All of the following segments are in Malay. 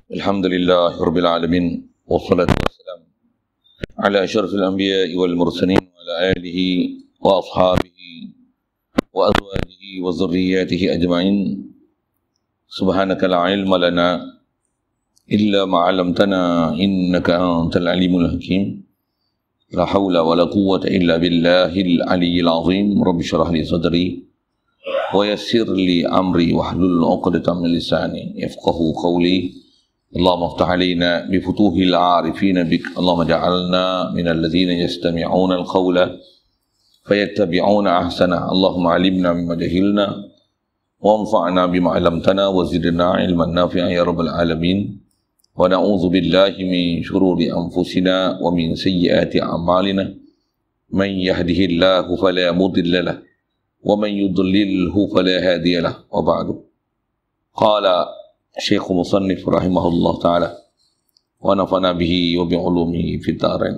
الحمد لله رب العالمين والصلاة والسلام على أشرف الأنبياء والمرسلين وعلى آله وأصحابه وأزواجه وذرياته أجمعين. سبحانك لا علم لنا إلا ما علمتنا إنك أنت العليم الحكيم. لا حول ولا قوة إلا بالله العلي العظيم. رب اشرح لي صدري ويسر لي أمري واحلل عقدة من لساني يفقهوا قولي. اللهم افتح علينا بفتوح العارفين بك. اللهم اجعلنا من الذين يستمعون القول فيتبعون أحسنه. اللهم علمنا مما جهلنا وانفعنا بما علمتنا وزدنا علما نافعا يا رب العالمين. ونعوذ بالله من شرور أنفسنا ومن سيئات أعمالنا. من يهده الله فلا مضل له ومن يضلله فلا هادي له. وبعد، قال Syekh Musannif rahimahullah ta'ala wa nafana bihi wa bi'ulumihi fi ta'arain.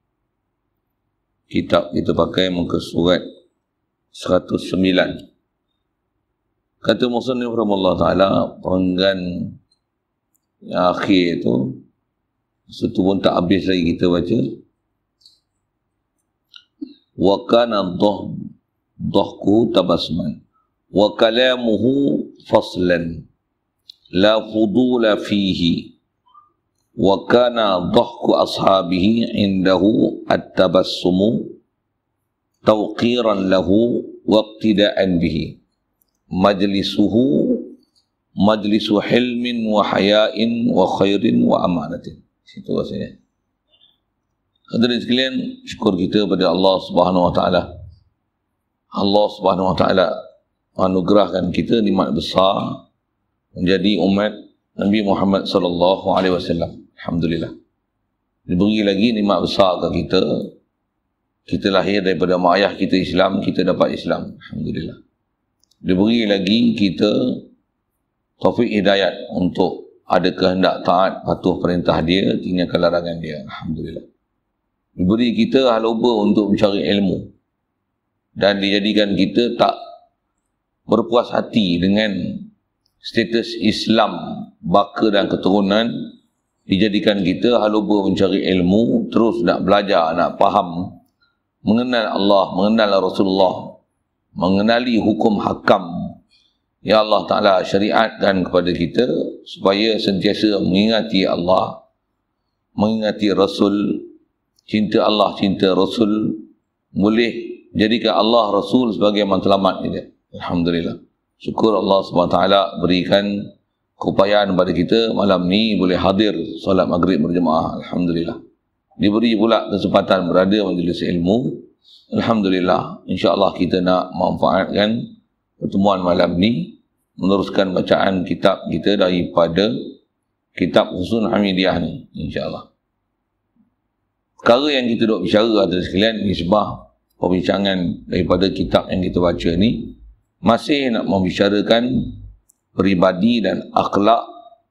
Kitab kita pakai muka surat 109. Kata Musannif rahimahullah ta'ala, perenggan yang akhir itu satu pun tak habis lagi kita baca. Wa kana dhahku tabasman wa kalamuhu faslan la fudula fihi wa kana dhahku ashabihi indahu at-tabassumu tawqiran lahu wa iqtida'an bihi majlisuhu majlisu hilmin wa haya'in wa khairin wa amanatin. Situ rasanya. Hadirin sekalian, syukur kita pada Allah Subhanahu wa taala. Allah Subhanahu wa taala anugerahkan kita nikmat besar menjadi umat Nabi Muhammad sallallahu alaihi wasallam. Alhamdulillah. Diberi lagi nikmat besar ke kita. Kita lahir daripada mak ayah kita Islam, kita dapat Islam. Alhamdulillah. Diberi lagi kita taufik hidayat untuk ada kehendak taat, patuh perintah dia, tinggalkan larangan dia. Alhamdulillah. Diberi kita haluba untuk mencari ilmu. Dan dijadikan kita tak berpuas hati dengan status Islam, baka dan keturunan. Dijadikan kita haluba mencari ilmu, terus nak belajar, nak faham, mengenal Allah, mengenal Rasulullah, mengenali hukum hakam ya Allah Ta'ala syariatkan kepada kita, supaya sentiasa mengingati Allah, mengingati Rasul, cinta Allah, cinta Rasul, boleh jadikan Allah Rasul sebagai matlamat kita. Alhamdulillah. Syukur Allah SWT berikan keupayaan kepada kita malam ni boleh hadir solat maghrib berjemaah. Alhamdulillah. Diberi pula kesempatan berada majlis ilmu. Alhamdulillah. InsyaAllah kita nak manfaatkan pertemuan malam ni, meneruskan bacaan kitab kita daripada kitab Husnul Hamidiyah ni, InsyaAllah. Perkara yang kita duk bicara atas sekalian, nisbah perbincangan daripada kitab yang kita baca ni, masih nak membicarakan peribadi dan akhlak,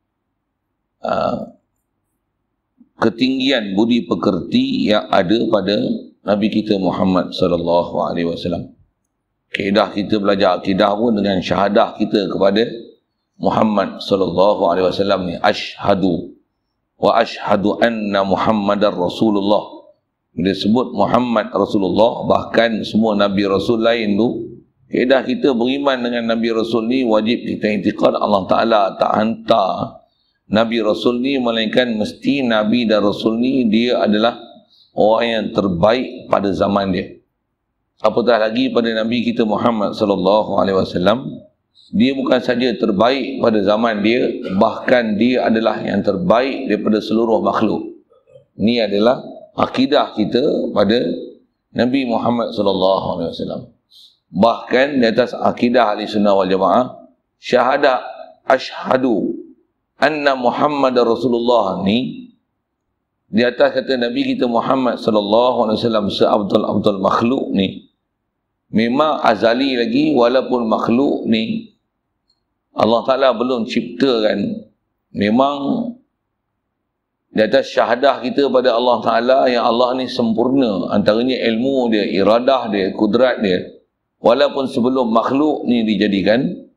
ketinggian budi pekerti yang ada pada Nabi kita Muhammad sallallahu alaihi wasallam. Kaedah kita belajar akidah pun dengan syahadah kita kepada Muhammad sallallahu alaihi wasallam ni, asyhadu wa asyhadu anna Muhammadar Rasulullah. Bila sebut Muhammad Rasulullah, bahkan semua Nabi Rasul lain tu, kaedah kita beriman dengan Nabi Rasul ni wajib kita i'tiqad Allah Ta'ala tak hantar Nabi Rasul ni, melainkan mesti Nabi dan Rasul ni dia adalah orang yang terbaik pada zaman dia. Apatah lagi pada Nabi kita Muhammad sallallahu alaihi wasallam, dia bukan saja terbaik pada zaman dia, bahkan dia adalah yang terbaik daripada seluruh makhluk. Ini adalah akidah kita pada Nabi Muhammad sallallahu alaihi wasallam. Bahkan di atas akidah ahli sunnah wal jamaah, syahadah asyhadu anna Muhammadar Rasulullah ni, di atas kata Nabi kita Muhammad sallallahu alaihi wasallam seabdul makhluk ni, memang azali lagi, walaupun makhluk ni Allah Ta'ala belum ciptakan. Memang di atas syahadah kita pada Allah Ta'ala, yang Allah ni sempurna, antaranya ilmu dia, iradah dia, kudrat dia. Walaupun sebelum makhluk ni dijadikan,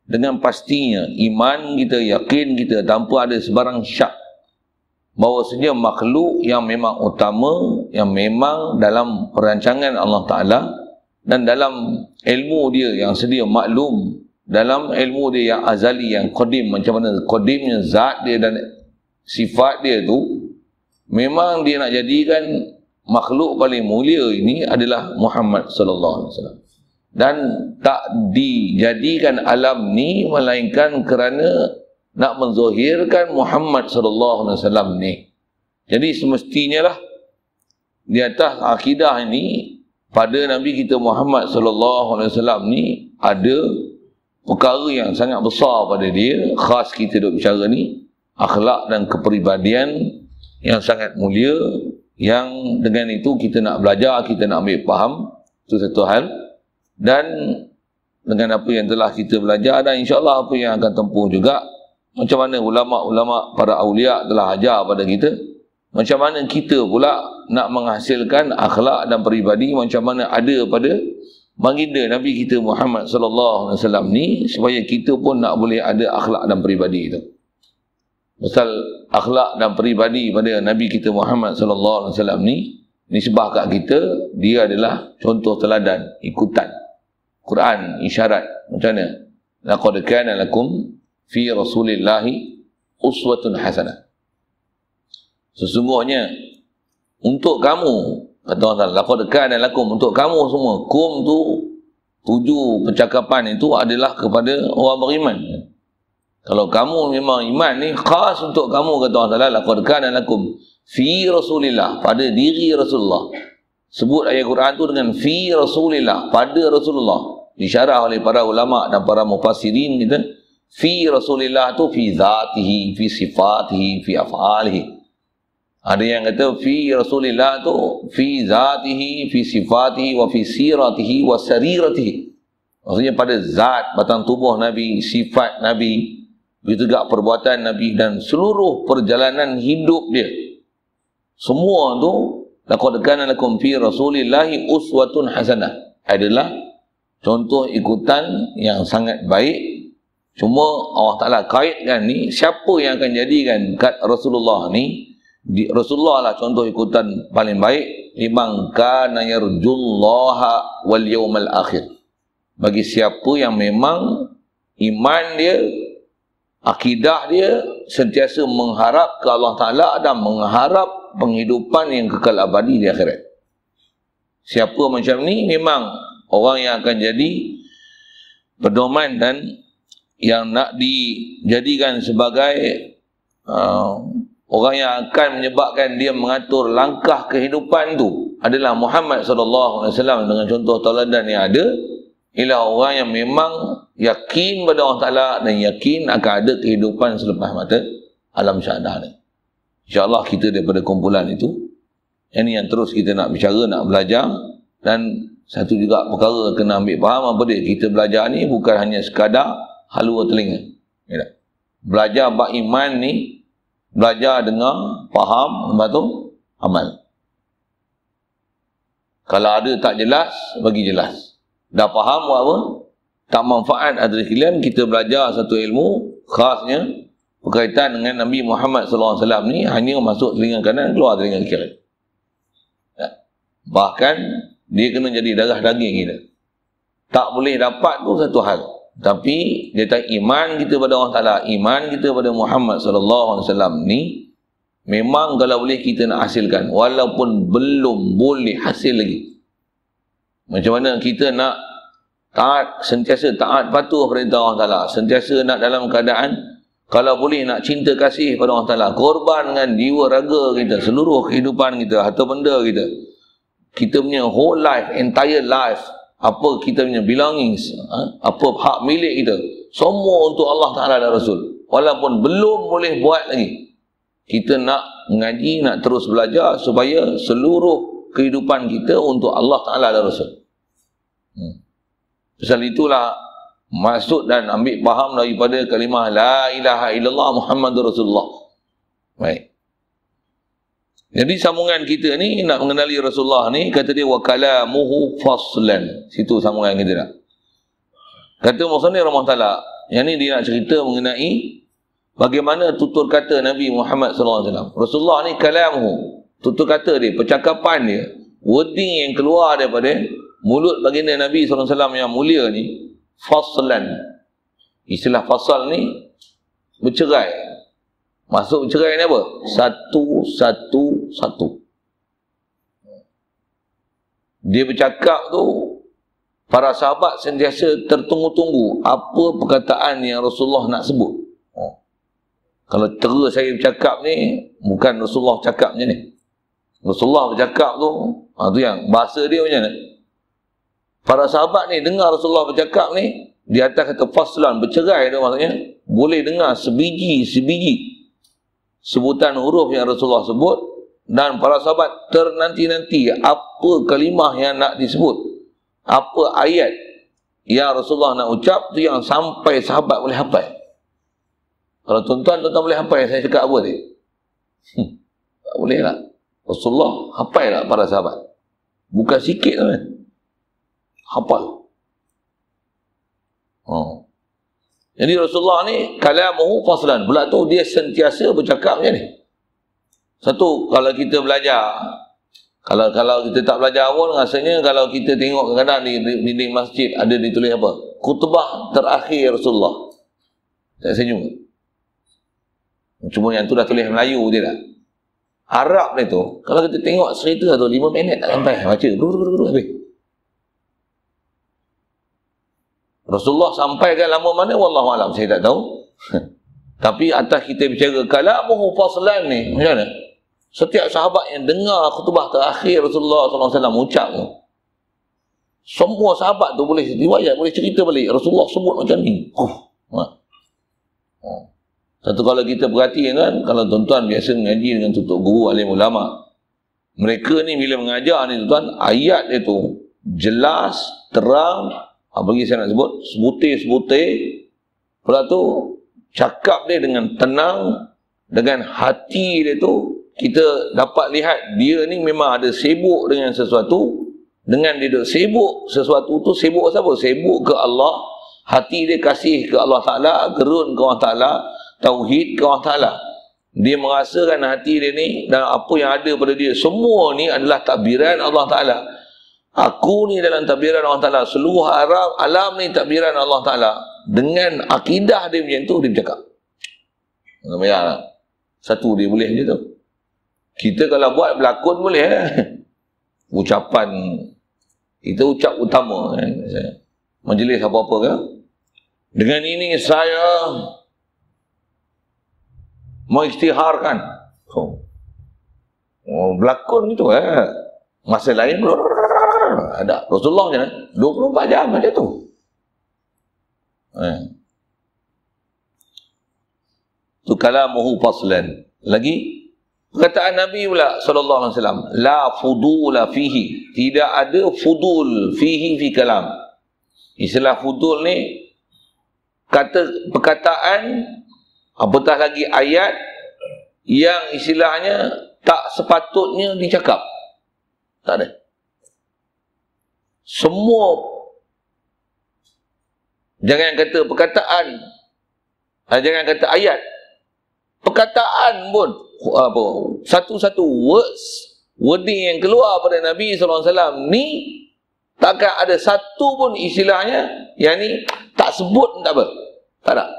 dengan pastinya, iman kita, yakin kita tanpa ada sebarang syak bahawasanya makhluk yang memang utama, yang memang dalam perancangan Allah Ta'ala dan dalam ilmu dia yang sedia maklum, dalam ilmu dia yang azali, yang qadim, macam mana qadimnya zat dia dan sifat dia tu, memang dia nak jadikan makhluk paling mulia ini adalah Muhammad sallallahu alaihi wasallam. Dan tak dijadikan alam ni melainkan kerana nak menzahirkan Muhammad sallallahu alaihi wasallam ni. Jadi semestinya lah di atas akidah ini pada Nabi kita Muhammad sallallahu alaihi wasallam ni ada perkara yang sangat besar pada dia, khas kita duk bicara ni, akhlak dan kepribadian yang sangat mulia, yang dengan itu kita nak belajar, kita nak ambil faham, itu satu hal. Dan dengan apa yang telah kita belajar dan insya-Allah apa yang akan tempuh juga, macam mana ulama-ulama para aulia telah ajar pada kita, macam mana kita pula nak menghasilkan akhlak dan peribadi macam mana ada pada baginda Nabi kita Muhammad sallallahu alaihi wasallam ni, supaya kita pun nak boleh ada akhlak dan peribadi itu. Pasal akhlak dan peribadi pada Nabi kita Muhammad sallallahu alaihi wasallam ni nisbah kat kita, dia adalah contoh teladan, ikutan. Quran isyarat macam mana? Laqad kana lakum fi Rasulillahi uswatun hasanah. Sesungguhnya untuk kamu, kata Allah, laqad kana lakum, untuk kamu semua. Kum tu tuju percakapan itu adalah kepada orang beriman. Kalau kamu memang iman ni khas untuk kamu, kata Allah, laqad kana lakum fi Rasulillah, pada diri Rasulullah. Sebut ayat Quran tu dengan fi Rasulillah, pada Rasulullah. Disyarah oleh para ulama dan para mufassirin kita, fi Rasulillah tu fi zatihi, fi sifatihi, fi af'alihi. Ada yang kata fi Rasulillah tu fi zatihi, fi sifatihi, wa fi siratihi, wa sariratihi. Maksudnya pada zat, batang tubuh Nabi, sifat Nabi, begitu juga perbuatan Nabi dan seluruh perjalanan hidup dia. Semua tu laqad kana lakum fi Rasulillahi uswatun hasanah, adalah contoh ikutan yang sangat baik. Cuma Allah Ta'ala kaitkan ni, siapa yang akan jadikan kat Rasulullah ni, Rasulullah lah contoh ikutan paling baik. Liman kana yarjullaha wal yawmal akhir, bagi siapa yang memang iman dia, akidah dia sentiasa mengharap ke Allah Ta'ala dan mengharap penghidupan yang kekal abadi di akhirat. Siapa macam ni memang orang yang akan jadi pedoman dan yang nak dijadikan sebagai orang yang akan menyebabkan dia mengatur langkah kehidupan tu adalah Muhammad sallallahu alaihi wasallam dengan contoh tauladan yang ada, ialah orang yang memang yakin pada Allah Ta'ala dan yakin akan ada kehidupan selepas mata alam syahadah ni. InsyaAllah kita daripada kumpulan itu, ini yang terus kita nak bicara, nak belajar. Dan satu juga perkara kena ambil faham apa dia, kita belajar ni bukan hanya sekadar halua telinga. Belajar bab iman ni, belajar dengar, faham, lepas tu amal. Kalau ada tak jelas, bagi jelas. Dah faham buat apa? Tak manfaat ada sekalian kita belajar satu ilmu khasnya berkaitan dengan Nabi Muhammad SAW ni, hanya masuk telinga kanan, keluar telinga kiri. Bahkan dia kena jadi darah daging kita. Tak boleh dapat tu satu hal. Tapi dia tak iman kita pada Allah Ta'ala, iman kita pada Muhammad SAW ni, memang kalau boleh kita nak hasilkan, walaupun belum boleh hasil lagi. Macam mana kita nak taat, sentiasa taat patuh perintah Allah Ta'ala, sentiasa nak dalam keadaan kalau boleh nak cinta kasih pada Allah Ta'ala, korban dengan jiwa raga kita, seluruh kehidupan kita, harta benda kita, kita punya whole life, entire life, apa kita punya belongings, apa hak milik kita, semua untuk Allah Ta'ala dan Rasul. Walaupun belum boleh buat lagi, kita nak mengaji, nak terus belajar supaya seluruh kehidupan kita untuk Allah Ta'ala dan Rasul. Pasal itulah maksud dan ambil faham daripada kalimah La ilaha illallah Muhammadur Rasulullah. Baik. Jadi sambungan kita ni nak mengenali Rasulullah ni, kata dia wa kalamuhu faslan. Situ sambungan kita dah. Kata Musannif rahimahullah taala, Yang ni dia nak cerita mengenai bagaimana tutur kata Nabi Muhammad SAW. Rasulullah ni kalamuhu, tutur kata dia, percakapan dia, wording yang keluar daripada mulut baginda Nabi SAW yang mulia ni, faslan. Istilah fasal ni bercerai. Maksud bercerai ni apa? Satu. Dia bercakap tu, para sahabat sentiasa tertunggu-tunggu apa perkataan yang Rasulullah nak sebut. Kalau terus saya bercakap ni, bukan Rasulullah cakap macam ni. Rasulullah bercakap tu, tu yang bahasa dia macam mana. Para sahabat ni dengar Rasulullah bercakap ni, di atas kata faslan, bercerai tu maksudnya, boleh dengar sebiji sebutan huruf yang Rasulullah sebut, dan para sahabat ternanti-nanti apa kalimah yang nak disebut, apa ayat yang Rasulullah nak ucap tu yang sampai sahabat boleh hafal. Kalau tuan-tuan boleh hafal saya cakap apa ni? Tak boleh lah. Rasulullah hafal lah para sahabat. Bukan sikit kan. Hafal. Jadi Rasulullah ni kalamuhu faslan. Pula tu dia sentiasa bercakap macam ni. Satu, kalau kita belajar, kalau kita tak belajar pun, rasanya kalau kita tengok kadang-kadang di masjid ada ditulis apa? Khutbah terakhir Rasulullah. Tak senyum. Cuma yang tu dah tulis Melayu je dah. Arab ni tu, kalau kita tengok cerita tu 5 minit tak sampai baca. Habis. Rasulullah sampaikan lama mana wallahualam, saya tak tahu. Tapi atas kita bicara kalamuhu faslan ni, macam mana? Setiap sahabat yang dengar khutbah terakhir Rasulullah SAW ucap tu, semua sahabat tu boleh riwayat, boleh cerita balik Rasulullah sebut macam ni. Satu, kalau kita perhatikan kan, kalau tuan-tuan biasa mengaji dengan tutup guru alim ulama, mereka ni bila mengajar ni tuan-tuan, ayat dia tu jelas, terang, bagi saya nak sebut, sebutir-sebutir. Pula tu cakap dia dengan tenang, dengan hati dia tu, kita dapat lihat dia ni memang ada sibuk dengan sesuatu. Dengan dia duk sibuk sesuatu tu, sibuk apa? Sibuk ke Allah, hati dia kasih ke Allah Ta'ala, gerun ke Allah Ta'ala, tauhid ke Allah Ta'ala. Dia merasakan hati dia ni dan apa yang ada pada dia, semua ni adalah takbiran Allah Ta'ala. Aku ni dalam takbiran Allah Ta'ala, seluruh alam ni takbiran Allah Ta'ala. Dengan akidah dia macam tu, dia bercakap. Satu dia boleh macam tu. Kita kalau buat berlakon boleh ucapan kita ucap utama kan? Majlis apa-apa ke, dengan ini saya mengisytiharkan. Berlakon gitu masa lain ada Rasulullah macam mana 24 jam macam tu. Tu kalamuhu faslan. Lagi perkataan Nabi pula sallallahu alaihi wasallam, la fudula fihi, tidak ada fudul fihi fi kalam. Istilah fudul ni kata perkataan, apatah lagi ayat yang istilahnya tak sepatutnya dicakap. Tak ada. Semua, jangan kata perkataan, jangan kata ayat, perkataan pun, satu-satu wording yang keluar pada Nabi SAW ni, takkan ada satu pun istilahnya yang ni tak sebut, tak apa, tak ada.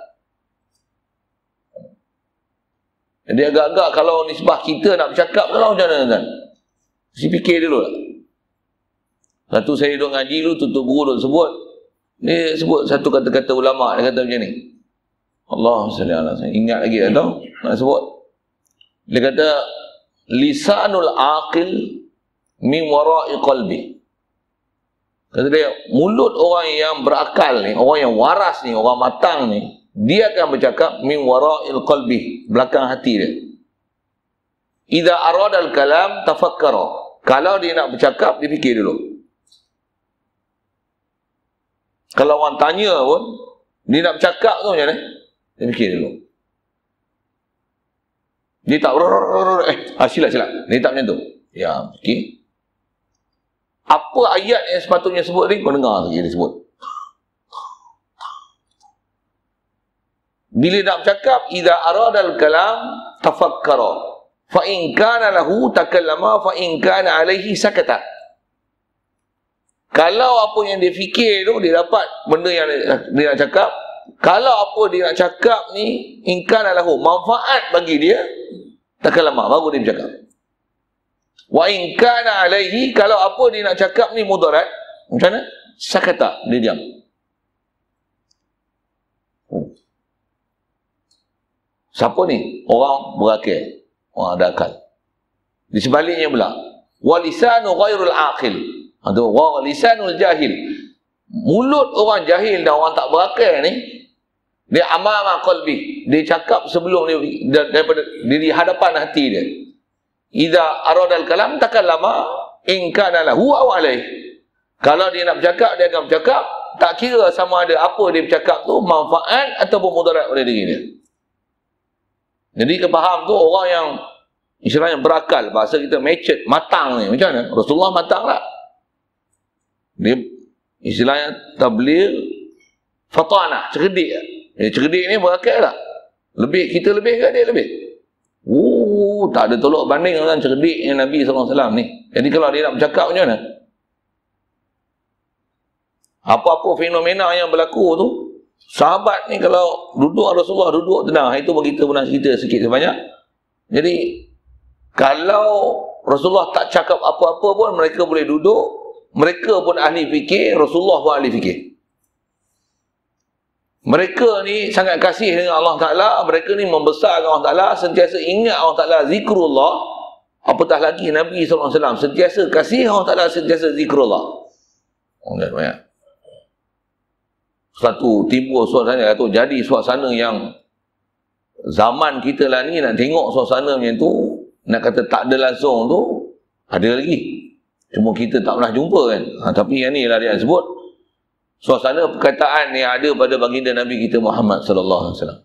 Jadi agak-agak kalau nisbah kita nak bercakap kalau macam mana kan, mesti fikir dulu lah. Satu saya duduk ngaji dulu, tutup guru duduk sebut, dia sebut satu kata-kata ulama', dia kata macam ni, Allah SWT, ingat lagi tak tahu nak sebut. Dia kata lisanul aqil min wara'i qalbi. Kata dia, mulut orang yang berakal ni, orang yang waras ni, orang matang ni, dia akan bercakap min wara'il qalbi, belakang hati dia. Idza arada al-kalam tafakkara. Kalau dia nak bercakap, dia fikir dulu. Kalau orang tanya pun, dia nak bercakap tu macam mana? Dia fikir dulu. Dia tak silap. Dia tak macam tu. Ya, okey. Apa ayat yang sepatutnya sebut ni? Kau dengar lagi dia sebut. Bila nak bercakap, idza aradal kalam tafakkara. Fa in kana lahu takallama, fa in kana alaihi sakata. Kalau apa yang dia fikir tu, dia dapat benda yang dia nak cakap. Kalau apa dia nak cakap ni, in kana lahu, manfaat bagi dia, takallama, baru dia bercakap. Wa in kana alaihi, kalau apa dia nak cakap ni mudarat, macam mana? Sakata, dia diam. Siapa ni? Orang berakal, orang ada akal. Di sebaliknya pula, walisanu ghairul aqil, atau walisanul jahil, mulut orang jahil dan orang tak berakal ni, dia amama qalbi, dia cakap sebelum dia, daripada di hadapan hati dia. Idza aradal kalam takallama in kana lahu aw alaih. Kalau dia nak bercakap, dia akan bercakap, tak kira sama ada apa dia bercakap tu manfaat ataupun mudarat pada diri dia. Jadi kepaham tu orang yang istilahnya berakal, bahasa kita matured, matang ni, macam mana? Rasulullah matang tak? Dia istilahnya tabligh fatanah, cerdik. Cerdik ni berakal tak? Lebih, kita lebih ke dia lebih? Tak ada tolak banding dengan cerdiknya Nabi SAW ni. Jadi kalau dia nak bercakap macam mana? Apa-apa fenomena yang berlaku tu, sahabat ni kalau duduk Rasulullah duduk tenang, itu bagi kita pernah cerita sikit sebanyak. Jadi kalau Rasulullah tak cakap apa-apa pun, mereka boleh duduk, mereka pun ahli fikir, Rasulullah pun ahli fikir. Mereka ni sangat kasih dengan Allah Ta'ala, mereka ni membesarkan Allah Ta'ala, sentiasa ingat Allah Ta'ala, zikrullah. Apatah lagi Nabi SAW sentiasa kasih Allah Ta'ala, sentiasa zikrullah. Banyak. Satu timbul suasana tu, jadi suasana yang zaman kita lah ni, nak tengok suasana macam tu, nak kata tak ada langsung tu, ada lagi. Cuma kita tak pernah jumpa kan. Tapi yang ni lah dia sebut, suasana perkataan yang ada pada baginda Nabi kita Muhammad sallallahu alaihi wasallam.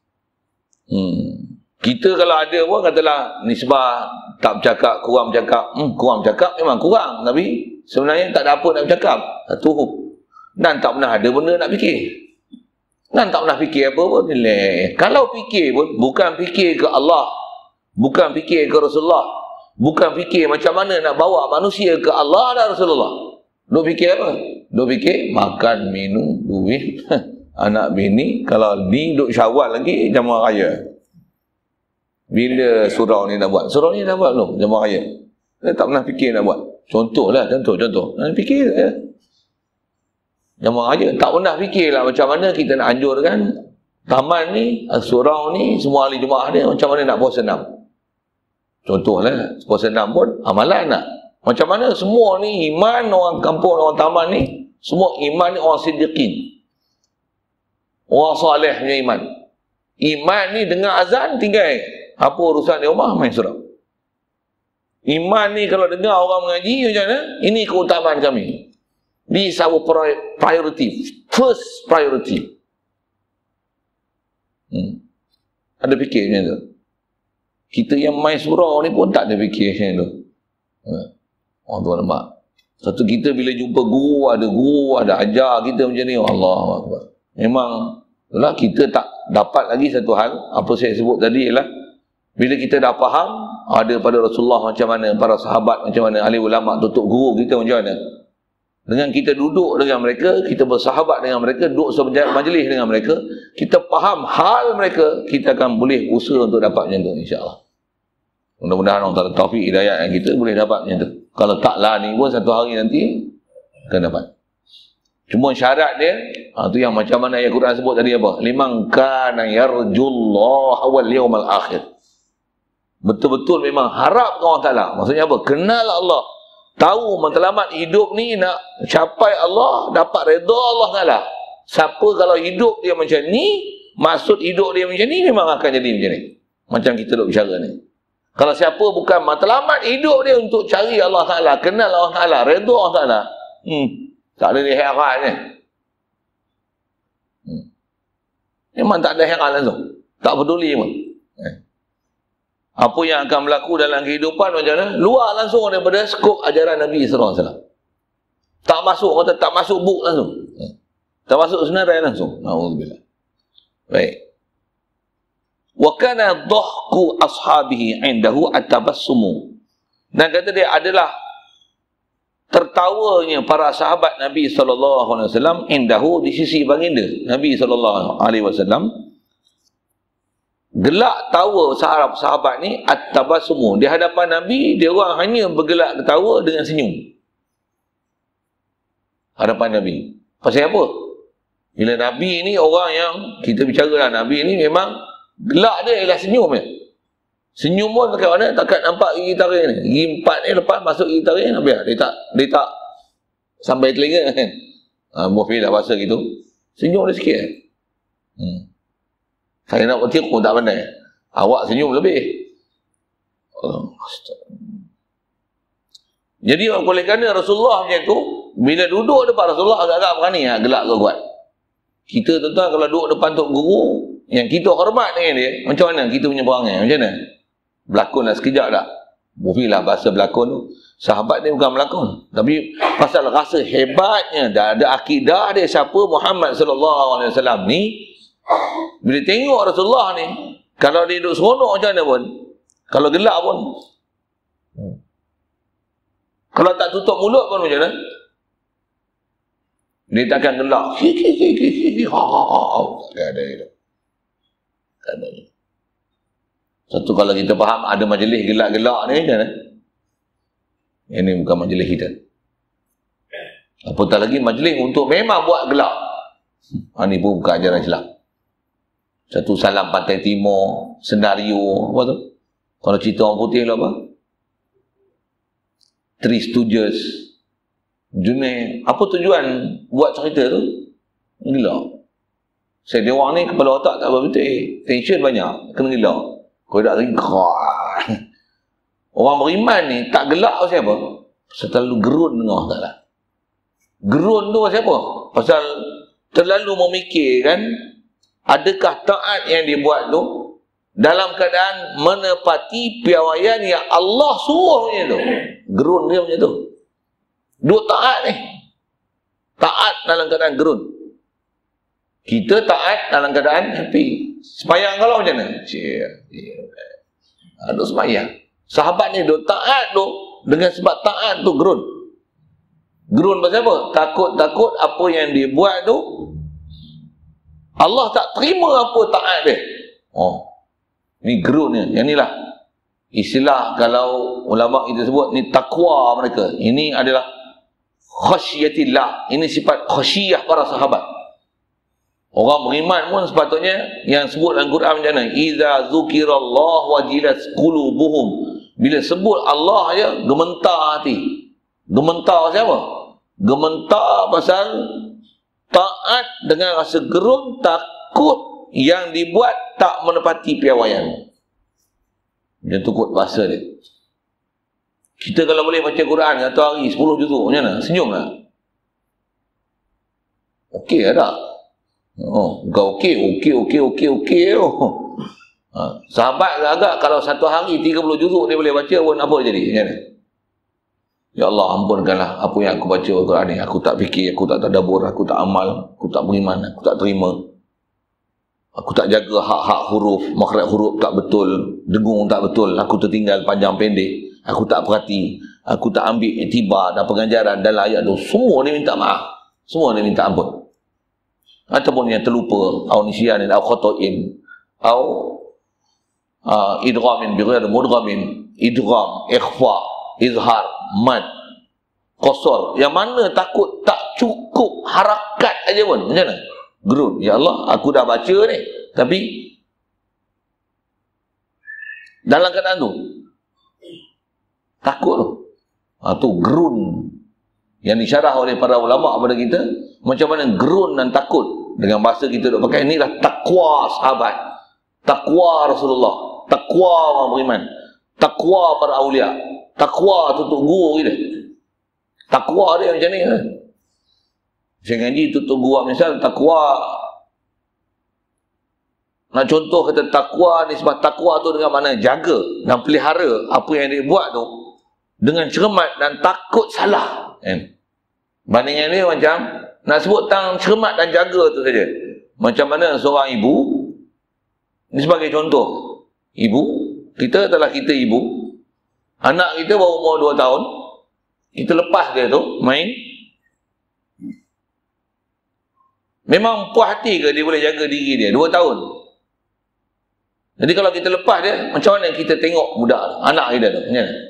Kita kalau ada pun katalah nisbah tak bercakap, kurang bercakap. Kurang bercakap memang kurang, tapi sebenarnya tak ada apa nak bercakap. Satu. Dan tak pernah ada benda nak fikir. Dan tak pernah fikir apa pun. Kalau fikir pun, bukan fikir ke Allah, bukan fikir ke Rasulullah, bukan fikir macam mana nak bawa manusia ke Allah dan Rasulullah. Duk fikir apa? Duk fikir makan, minum, duit, anak bini. Kalau ni duk Syawal lagi, jamaah raya. Bila surau ni nak buat? Surau ni nak buat belum? Jamaah raya. Dia tak pernah fikir nak buat. Contohlah, contoh. Fikir ya. Jamaah raya tak pernah fikirlah macam mana kita nak anjurkan taman ni, surau ni, semua ahli jemaah dia macam mana nak puasa 6. Contohlah, puasa 6 pun amalan nak. Macam mana semua ni iman orang kampung, orang taman ni, semua iman ni orang siddiqin. Orang soleh punya iman. Iman ni dengar azan tinggal. Apa urusan di rumah, main surau. Iman ni kalau dengar orang mengaji macam mana, ini keutamaan kami. This our priority. First priority. Ada fikir macam tu. Kita yang main surau ni pun tak ada fikir macam tu. Orang tu nampak. Satu kita bila jumpa guru ada ajar kita macam ni, Allahu Akbar. Memang itulah kita tak dapat lagi satu hal, apa saya sebut tadi ialah bila kita dah faham ada pada Rasulullah macam mana, para sahabat macam mana, ahli ulama, tutup guru kita macam mana. Dengan kita duduk dengan mereka, kita bersahabat dengan mereka, duduk majlis dengan mereka, kita faham hal mereka, kita akan boleh usaha untuk dapat macam tu, insya-Allah. Mudah-mudahan Allah Ta'ala taufik hidayah yang kita boleh dapat macam tu. Kalau taklah ni pun satu hari nanti akan dapat. Cuma syarat dia, tu yang macam mana ayat Quran sebut tadi apa? Liman kana yarjullaha wal yawmal akhir. Betul-betul memang harap Allah Ta'ala. Maksudnya apa? Kenal Allah. Tahu matlamat hidup ni nak capai Allah, dapat redha Allah Ta'ala. Siapa kalau hidup dia macam ni, maksud hidup dia macam ni, memang akan jadi macam ni. Macam kita duk bicara ni. Kalau siapa bukan matlamat hidup dia untuk cari Allah Ta'ala, kenal Allah Ta'ala, redha Allah Ta'ala, tak ada dia heran ni. Memang tak ada heran langsung. Tak peduli pun. Apa yang akan berlaku dalam kehidupan macam mana? Luar langsung daripada skop ajaran Nabi SAW. Tak masuk, kata tak masuk buk langsung. Tak masuk senarai langsung. Alhamdulillah. Baik. Wa kana dhahku ashabihi indahu at-tabassumu. Dan kata dia adalah tertawanya para sahabat Nabi SAW indahu, di sisi baginda Nabi SAW. Gelak tawa sahabat ni at-tabassumu. Di hadapan Nabi, dia orang hanya bergelak ketawa dengan senyum. Hadapan Nabi. Pasal apa? Bila Nabi ni orang yang, kita bicara lah, Nabi ni memang gelak dia ialah senyum dia. Senyum pun dekat mana, takkan nampak gigi taring ni. Gigi 4 ni lepas masuk gigi taring, dia tak sampai telinga kan. Muhfid dah bahasa gitu. Senyum dia sikit. Saya nak bertiru tak pandai. Awak senyum lebih. Jadi oleh kerana Rasulullah macam tu, bila duduk depan Rasulullah agak-agak berani gelak kuat. Kita tuan-tuan kalau duduk depan Tok Guru yang kita hormat dengan dia, macam mana kita punya perangai? Macam mana? Berlakon lah sekejap tak? Mufidlah bahasa berlakon tu. Sahabat dia bukan berlakon, tapi pasal rasa hebatnya dah ada akidah dia siapa Muhammad SAW ni. Bila tengok Rasulullah ni, kalau dia duduk seronok macam mana pun, kalau gelak pun, kalau tak tutup mulut pun macam mana, dia takkan gelak. Tak ada. Satu kalau kita faham ada majlis gelak-gelak ni macam mana? Ini bukan majlis kita. Apatah lagi majlis untuk memang buat gelak. Ini pun bukan ajaran Islam. Satu salam pantai timur, senario, apa tu? Kalau cerita orang putih lah apa? Three Stooges. Junaid. Apa tujuan buat cerita tu? Gelak. Saya dia orang ni kepala otak tak betul. Tension banyak. Kena gelak. Kau tak lagi orang beriman ni tak gelak pasal apa? Pasal terlalu gerun dengar tak lah. Gerun tu pasal apa? Pasal terlalu memikirkan adakah taat yang dibuat tu dalam keadaan menepati piawaian yang Allah suruhnya tu. Gerun dia macam tu. Duk taat ni. Taat dalam keadaan gerun. Kita taat dalam keadaan happy. Semayang kalau macam mana? Duk semayang. Sahabat ni duk taat tu, dengan sebab taat tu gerun. Gerun pasal apa? Takut-takut apa yang dia buat tu Allah tak terima apa taat dia. Ni gerunnya. Yang ni lah istilah kalau ulama kita sebut ni takwa mereka. Ini adalah khasyiatillah. Ini sifat khasyiyah para sahabat. Orang beriman pun sepatutnya yang sebut dalam Quran macam mana? Iza zukirallah wajilat qulubuhum. Bila sebut Allah aja gementar hati. Gementar siapa? Gementar pasal taat dengan rasa gerun, takut yang dibuat tak menepati piawaian. Dia tukut bahasa dia. Kita kalau boleh baca Quran satu hari 10 juzuk macam mana? Senyum tak? Okey tak? Kau okey. Sahabat agak kalau satu hari 30 juzuk dia boleh baca pun apa jadi? Macam mana? Ya Allah ampunkanlah apa yang aku baca Al-Quran ni. Aku tak fikir, aku tak tadabbur, aku tak amal, aku tak beriman, aku tak terima. Aku tak jaga hak-hak huruf, makhraj huruf tak betul, dengung tak betul, aku tertinggal panjang pendek, aku tak perhati, aku tak ambil iktibar dan pengajaran dalam ayat tu. Semua ni minta maaf. Semua ni minta ampun. Ataupun yang terlupa, au nisyanin, au khata'in, au idghamin bighairi mudghamin, idgham, ikhfa, izhar, mad, qasar. Yang mana takut tak cukup harakat aja pun. Macam mana? Gerun. Ya Allah, aku dah baca ni. Tapi dalam keadaan tu takut tu. Tu gerun. Yang disyarah oleh para ulama kepada kita. Macam mana gerun dan takut. Dengan bahasa kita duk pakai, inilah takwa sahabat. Takwa Rasulullah. Takwa orang beriman. Takwa para awliya. Takwa tu guru kita. Takwa dia macam ni kan. Saya ngaji tutup guru misal takwa. Nak contoh kata takwa ni, sebab takwa tu dengan mana jaga dan pelihara apa yang dia buat tu dengan cermat dan takut salah kan. Bandingan dia macam nak sebut tentang cermat dan jaga tu saja. Macam mana seorang ibu Ini sebagai contoh. Ibu, kita ibu, anak kita baru umur 2 tahun, kita lepas dia tu main. Memang puas hati ke dia boleh jaga diri dia 2 tahun? Jadi kalau kita lepas dia, macam mana kita tengok budak tu, anak kita tu, macam mana?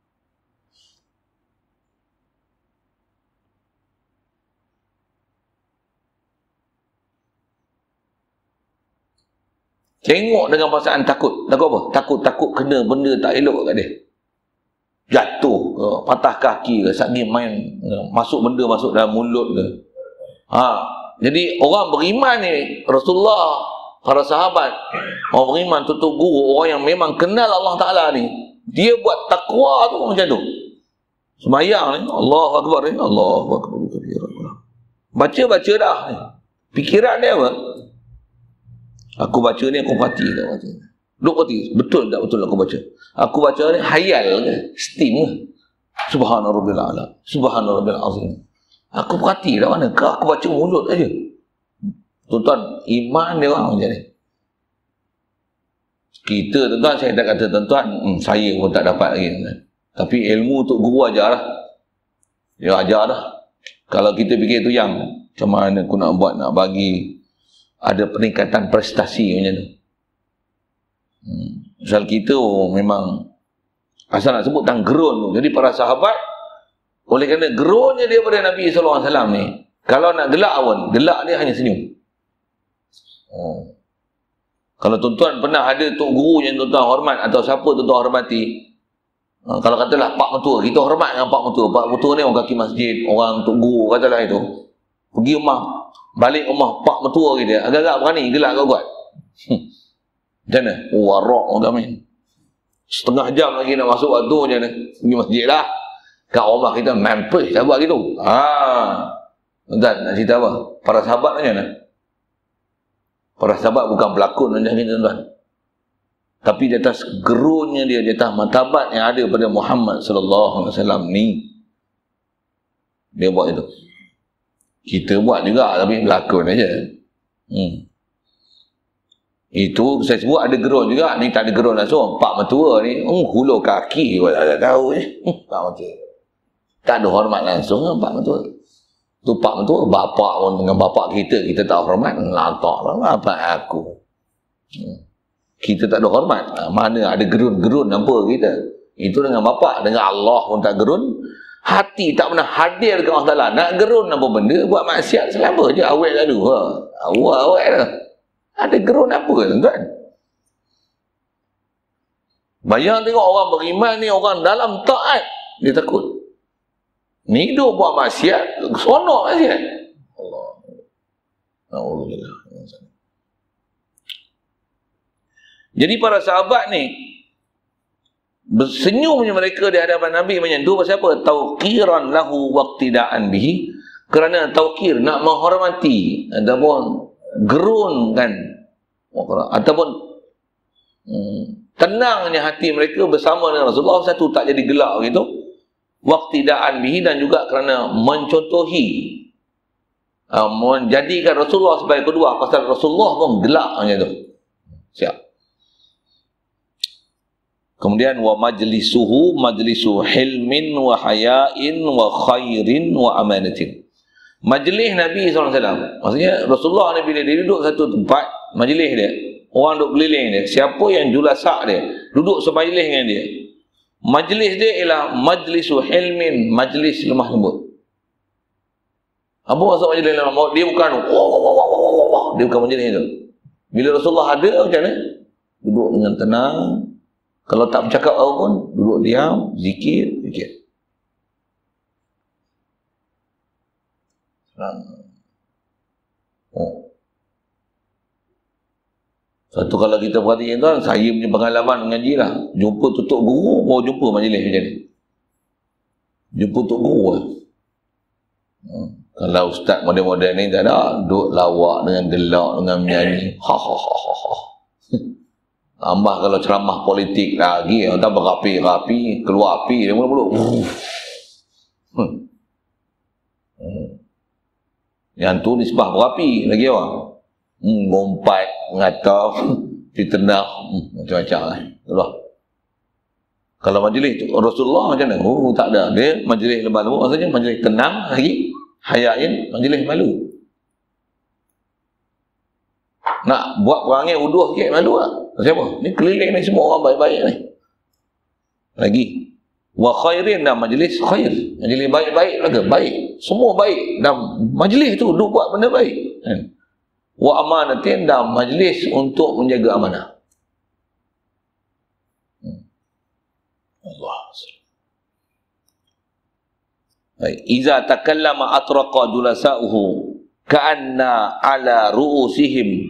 Tengok dengan perasaan takut. Takut apa? Takut kena benda tak elok kat dia. Jatuh ke, patah kaki ke, sagi main, masuk benda masuk dalam mulut ke. Jadi orang beriman ni, Rasulullah, para sahabat, orang beriman, tutup guru, orang yang memang kenal Allah Ta'ala ni, dia buat takwa tu macam tu. Semayang ni, Allahu Akbar ni, Allahu Akbar. Baca dah ni. Pikiran dia apa? Aku baca ni, aku parti tak baca. Duk parti, betul tak betul aku baca? Aku baca ni, hayal ke? Steam ke? Subhana Rabbil A'la, Subhana Rabbil Azim. Aku perhati dah mana? Aku baca mulut aja. Tuan-tuan, iman dia orang macam ni. Kita, tuan-tuan, saya tak kata tuan-tuan, saya pun tak dapat lagi. Tapi ilmu untuk guru ajar lah. Dia ajar dah. Kalau kita fikir tu yang, macam mana aku nak buat, nak bagi ada peningkatan prestasi macam tu. Misal kita memang asal nak sebut tentang gerun tu. Jadi para sahabat, oleh kerana gerunnya dia pada Nabi SAW ni, kalau nak gelak pun, gelak dia hanya senyum. Kalau tuan-tuan pernah ada tok guru yang tuan-tuan hormat atau siapa tuan-tuan hormati, kalau katalah pak mentua, kita hormat dengan pak mentua. Pak mentua ni orang kaki masjid, orang tok guru katalah itu. Pergi rumah, balik rumah pak mentua kita, agak-agak berani gelak kau buat. Macam mana? Warak orang kami. Setengah jam lagi nak masuk waktu macam mana? Pergi masjid lah. Kat rumah kita mampus tak buat gitu. Tuan-tuan nak cerita apa? Para sahabat macam mana? Para sahabat bukan pelakon macam ni tuan-tuan. Tapi di atas gerunnya dia, di atas martabat yang ada pada Muhammad sallallahu alaihi wasallam ni, dia buat itu. Kita buat juga tapi pelakon aja. Itu saya sebut ada gerun juga. Ni tak ada gerun langsung. Pak mentua ni hulur kaki pun tak tahu Pak mentua tak ada hormat langsung kan pak mentua tu. Pak mentua bapak pun dengan bapak kita tak hormat, lantak lah bapak aku. Kita tak ada hormat. Mana ada gerun-gerun apa kita. Itu dengan bapak, dengan Allah pun tak gerun. Hati tak pernah hadir ke Allah Ta'ala. Nak gerun apa benda, buat maksiat selama je awet lalu. Awet dah. Ada gerun apa tuan-tuan? Bayang tengok orang beriman ni, orang dalam taat, dia takut. Ni hidup buat maksiat, seronok maksiat. Allah. Jadi para sahabat ni, bersenyumnya mereka di hadapan Nabi macam tu pasal apa? Tauqiran lahu waqtida'an bihi. Kerana tauqir, nak menghormati, ataupun gerun kan, ataupun tenangnya hati mereka bersama dengan Rasulullah. Satu, tak jadi gelak gitu. Waqtida'an bihi, dan juga kerana mencontohi, menjadikan Rasulullah sebagai kedua. Pasal Rasulullah pun gelak macam tu. Siap. Kemudian wa majlisuhu majlisu hilmin wa hayain wa khairin wa amanatin. Majlis Nabi SAW, maksudnya Rasulullah ni bila dia duduk satu tempat, majlis dia, orang duduk keliling dia, siapa yang julasak dia, duduk semajlis dengan dia, majlis dia ialah majlisu hilmin, majlis lemah lembut. Apa maksud majlis lemah lembut? Dia bukan dia bukan majlis itu. Bila Rasulullah ada macam mana? Duduk dengan tenang. Kalau tak bercakap apa pun, duduk diam, zikir. Satu kalau kita perhatikan tuan, saya punya pengalaman mengaji lah. Jumpa tutup guru, baru jumpa majlis macam ni. Jumpa tutup guru lah. Kalau ustaz model-model ni tak ada, duduk lawak dengan gelak, dengan menyanyi. Tambah kalau ceramah politik lagi, orang berapi-rapi, keluar api dia mula-mula. Yang tu nisbah berapi lagi orang. Ngompat, ngataf, ditendang, macam-macam lah. Kalau majlis Rasulullah macam mana? Oh, tak ada. Dia majlis lemah lembut, maksudnya majlis tenang lagi, hayain, majlis malu. Nak buat perangai uduh sikit malu lah. Siapa? Ni keliling ni semua orang baik-baik ni. Lagi. Wa khairin, dan majlis khair. Majlis baik-baik lagi, baik. Semua baik. Dan majlis tu duk buat benda baik. Wa amanatin, dan majlis untuk menjaga amanah. Allah. Iza takallama atraqa julasa'uhu ka'anna ala ru'usihim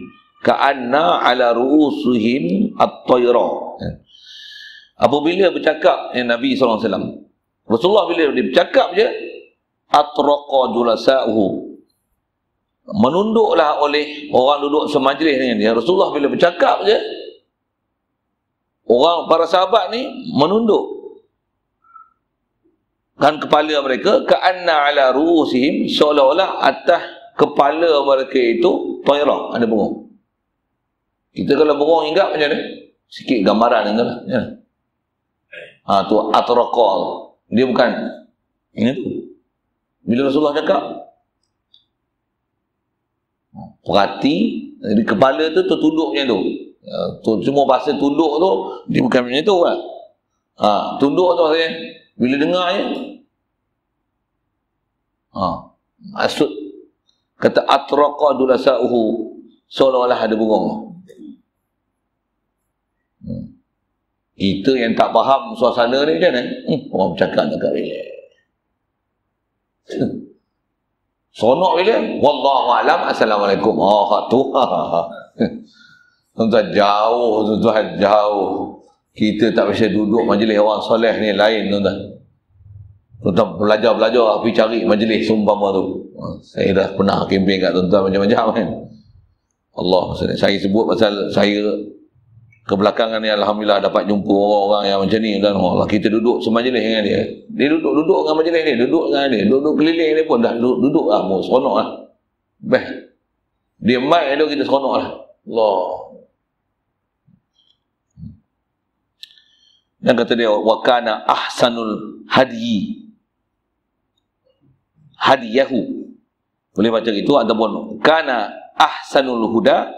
at-tayra. Apabila bercakap Nabi SAW, Rasulullah bila dia bercakap je, atraqa julasa'uhu, menunduklah oleh orang duduk semajlis dengan dia. Rasulullah bila bercakap je, orang, para sahabat ni menunduk kan kepala mereka, ka'anna ala ru'usihim, seolah-olah atas kepala mereka itu tayra, ada burung. Kita kalau burung hinggap macam mana? Sikit gambaran tu lah. Ya. Tu atraqa. Dia bukan ini tu. Bila Rasulullah cakap, perhati, di kepala tu tertunduk macam tu. Semua bahasa tunduk tu, dia bukan macam tu kan. Tunduk tu maksudnya, bila dengar je, maksud, kata atraqa dulasa'uhu, seolah-olah ada burung. Kita yang tak faham suasana ni macam mana? Orang bercakap relax. Sonok bila? Wallahualam, assalamualaikum. Tuan-tuan jauh, tuan-tuan jauh. Kita tak bisa duduk majlis orang soleh ni lain, tuan-tuan. Tuan-tuan belajar-belajar, pergi cari majlis sumpama tu. Saya dah pernah kempen kat tuan-tuan macam-macam kan. Allah, saya sebut pasal saya kebelakangan ni alhamdulillah dapat jumpa orang-orang yang macam ni, dan Allah, kita duduk semajlis dengan dia. Dia duduk dengan majlis dia, duduk dengan dia, duduk keliling dia pun dah duduk lah, mau seronok lah. Best. Dia mic tu kita seronok lah. Allah. Dan kata dia, wa kana ahsanul hadiyahu. Boleh baca itu ataupun kana ahsanul huda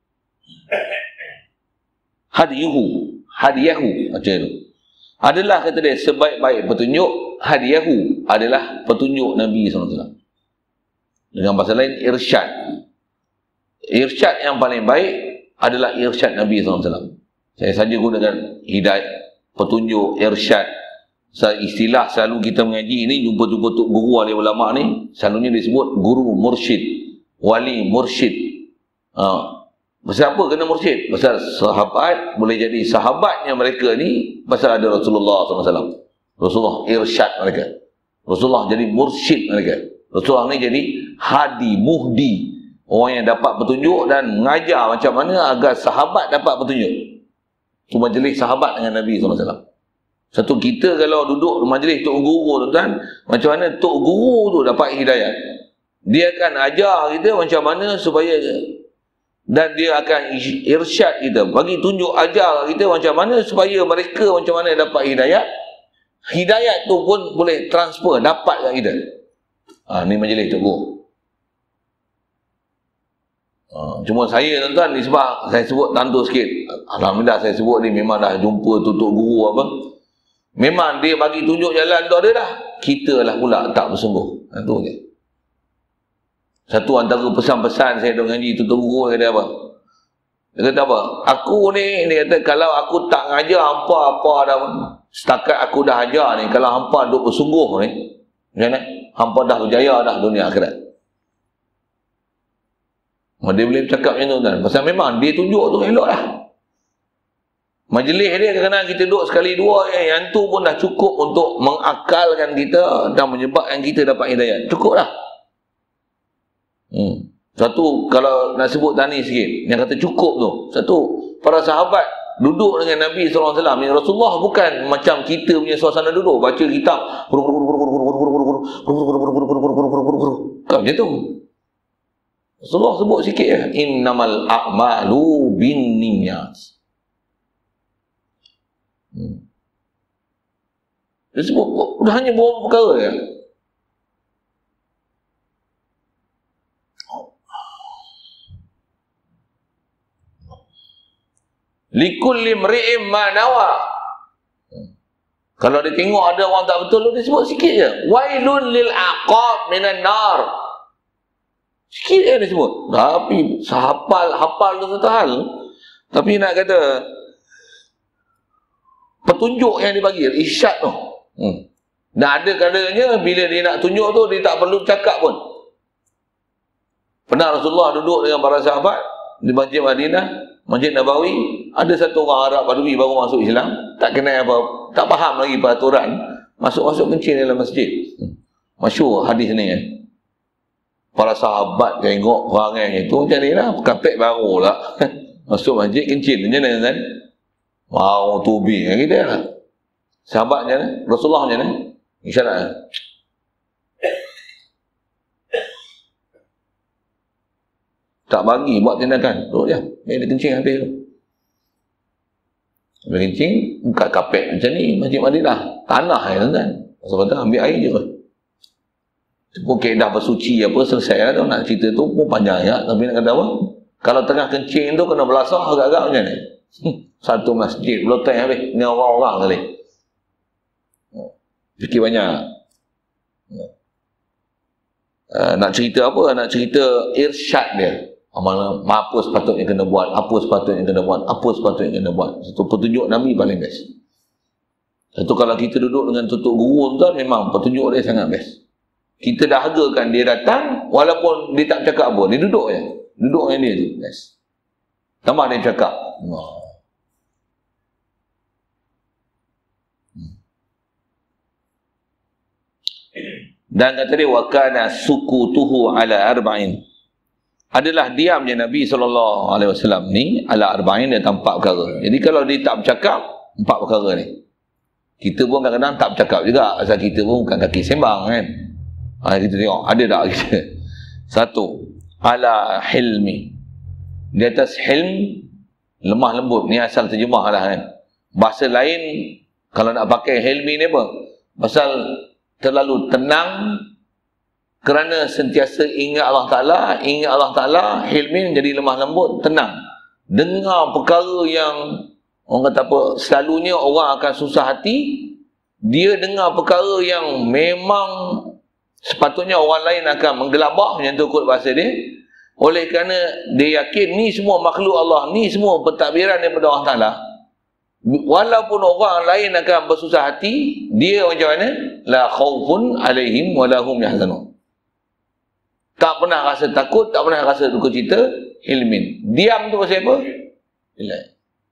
hadiyahu macam itu. Adalah, kata dia, sebaik-baik petunjuk, hadiyahu adalah petunjuk Nabi SAW. Dengan bahasa lain, irsyad. Irsyad yang paling baik adalah irsyad Nabi SAW. Saya saja gunakan hidayah, petunjuk, irsyad. Istilah selalu kita mengaji ini, jumpa-jumpa tok guru ahli ulama ni, selalunya disebut guru mursyid, wali mursyid. Pasal apa kena mursyid? Pasal sahabat, boleh jadi sahabatnya mereka ni pasal ada Rasulullah SAW. Rasulullah irsyad mereka. Rasulullah jadi mursyid mereka. Rasulullah ni jadi hadi, muhdi, orang yang dapat petunjuk dan mengajar macam mana agar sahabat dapat petunjuk. Itu majlis sahabat dengan Nabi SAW. Satu, kita kalau duduk majlis tok guru, tuan, macam mana tok guru tu dapat hidayah. Dia akan ajar kita macam mana supaya, dan dia akan irsyad kita, bagi tunjuk, ajar kita macam mana supaya mereka macam mana dapat hidayah. Hidayah tu pun boleh transfer, dapat kat kita. Ni majlis tok guru. Cuma saya, tuan-tuan, ni sebab saya sebut tantu sikit. Alhamdulillah saya sebut ni memang dah jumpa tutup guru apa. Memang dia bagi tunjuk jalan tu ada dah. Kita lah pula tak bersungguh. Itu je. Satu antara pesan-pesan saya duk ngaji tutup guru, dia kata apa? Dia kata apa? Aku ni, dia kata, kalau aku tak ngajar hampa-hampa dah, setakat aku dah ajar ni, kalau hampa duk bersungguh ni, macam mana? Hampa dah berjaya dah dunia akhirat. Dia boleh bercakap macam tu, kan? Pasal memang dia tunjuk tu elok lah. Majlis dia kadang-kadang kita duduk sekali dua, yang tu pun dah cukup untuk mengakalkan kita dan menyebabkan kita dapat hidayah. Cukup lah. Satu, kalau nak sebut tani sikit, yang kata cukup tu, satu, para sahabat duduk dengan Nabi SAW. Rasulullah bukan macam kita punya suasana duduk, baca kitab, kan macam tu. Rasulullah sebut sikit ya. Innamal a'malu binniyat. Dia sebut, dah hanya beberapa perkara ya. Likulli mri'im ma nawa. Kalau dia tengok ada orang tak betul, dia sebut sikit je. Wailun lil aqab minan nar. Sikit je dia sebut. Tapi hafal tu satu hal. Tapi nak kata petunjuk yang dibagi, irsyad tu. Dan ada kadangnya bila dia nak tunjuk tu, dia tak perlu cakap pun. Pernah Rasulullah duduk dengan para sahabat di Masjid Madinah, Masjid Nabawi. Ada satu orang Arab Badui baru masuk Islam, tak kenal apa, tak faham lagi peraturan, masuk kencing dalam masjid. Masyhur hadis ni kan. Para sahabat tengok perangai itu macam ni lah, kapek baru lah. Masuk masjid kencing macam mana kan? Mau tubi kita lah. Sahabat macam mana? Rasulullah macam mana? InsyaAllah. Tak bagi buat tindakan. Duduk je. Dia kencing habis tu. Habis kencing, buka kapet macam ni. Masjid Madinah. Tanah ya kan. Rasul kata ambil air je. Pun kaedah bersuci apa selesai lah tu. Nak cerita tu pun panjang ya. Tapi nak kata apa? Kalau tengah kencing tu kena belasah agak-agak macam ni. Satu masjid belotai habis. Ni orang-orang kali. Fikir banyak. Nak cerita apa? Nak cerita irsyad dia. Apa sepatutnya kena buat, apa sepatutnya kena buat, apa sepatutnya kena buat. Satu petunjuk Nabi paling best. Satu kalau kita duduk dengan tutup guru tu, memang petunjuk dia sangat best. Kita dahagakan dia datang, walaupun dia tak cakap apa, dia duduk je. Duduk dengan dia tu, best. Tambah dia cakap. Dan kata dia, wa kana sukutuhu ala arba'in. Adalah diamnya Nabi SAW ni ala arba'in, dia tampak perkara. Jadi kalau dia tak bercakap, 4 perkara ni. Kita pun kadang-kadang tak bercakap juga, asal kita pun bukan kaki sembang kan. Kita tengok ada tak kita. Satu, ala hilmi. Di atas hilm, lemah lembut. Ni asal terjemah lah kan. Bahasa lain kalau nak pakai hilmi ni apa? Pasal terlalu tenang, kerana sentiasa ingat Allah Ta'ala, hilmin jadi lemah lembut, tenang. Dengar perkara yang orang kata apa, selalunya orang akan susah hati, dia dengar perkara yang memang sepatutnya orang lain akan menggelabah, macam tu kot bahasa dia. Oleh kerana dia yakin ni semua makhluk Allah, ni semua pentadbiran daripada Allah Ta'ala. Walaupun orang lain akan bersusah hati, dia macam mana? La khaufun alaihim walahum yahzanun. Tak pernah rasa takut, tak pernah rasa duka cita, hilmin. Diam tu pasal apa? Hilai.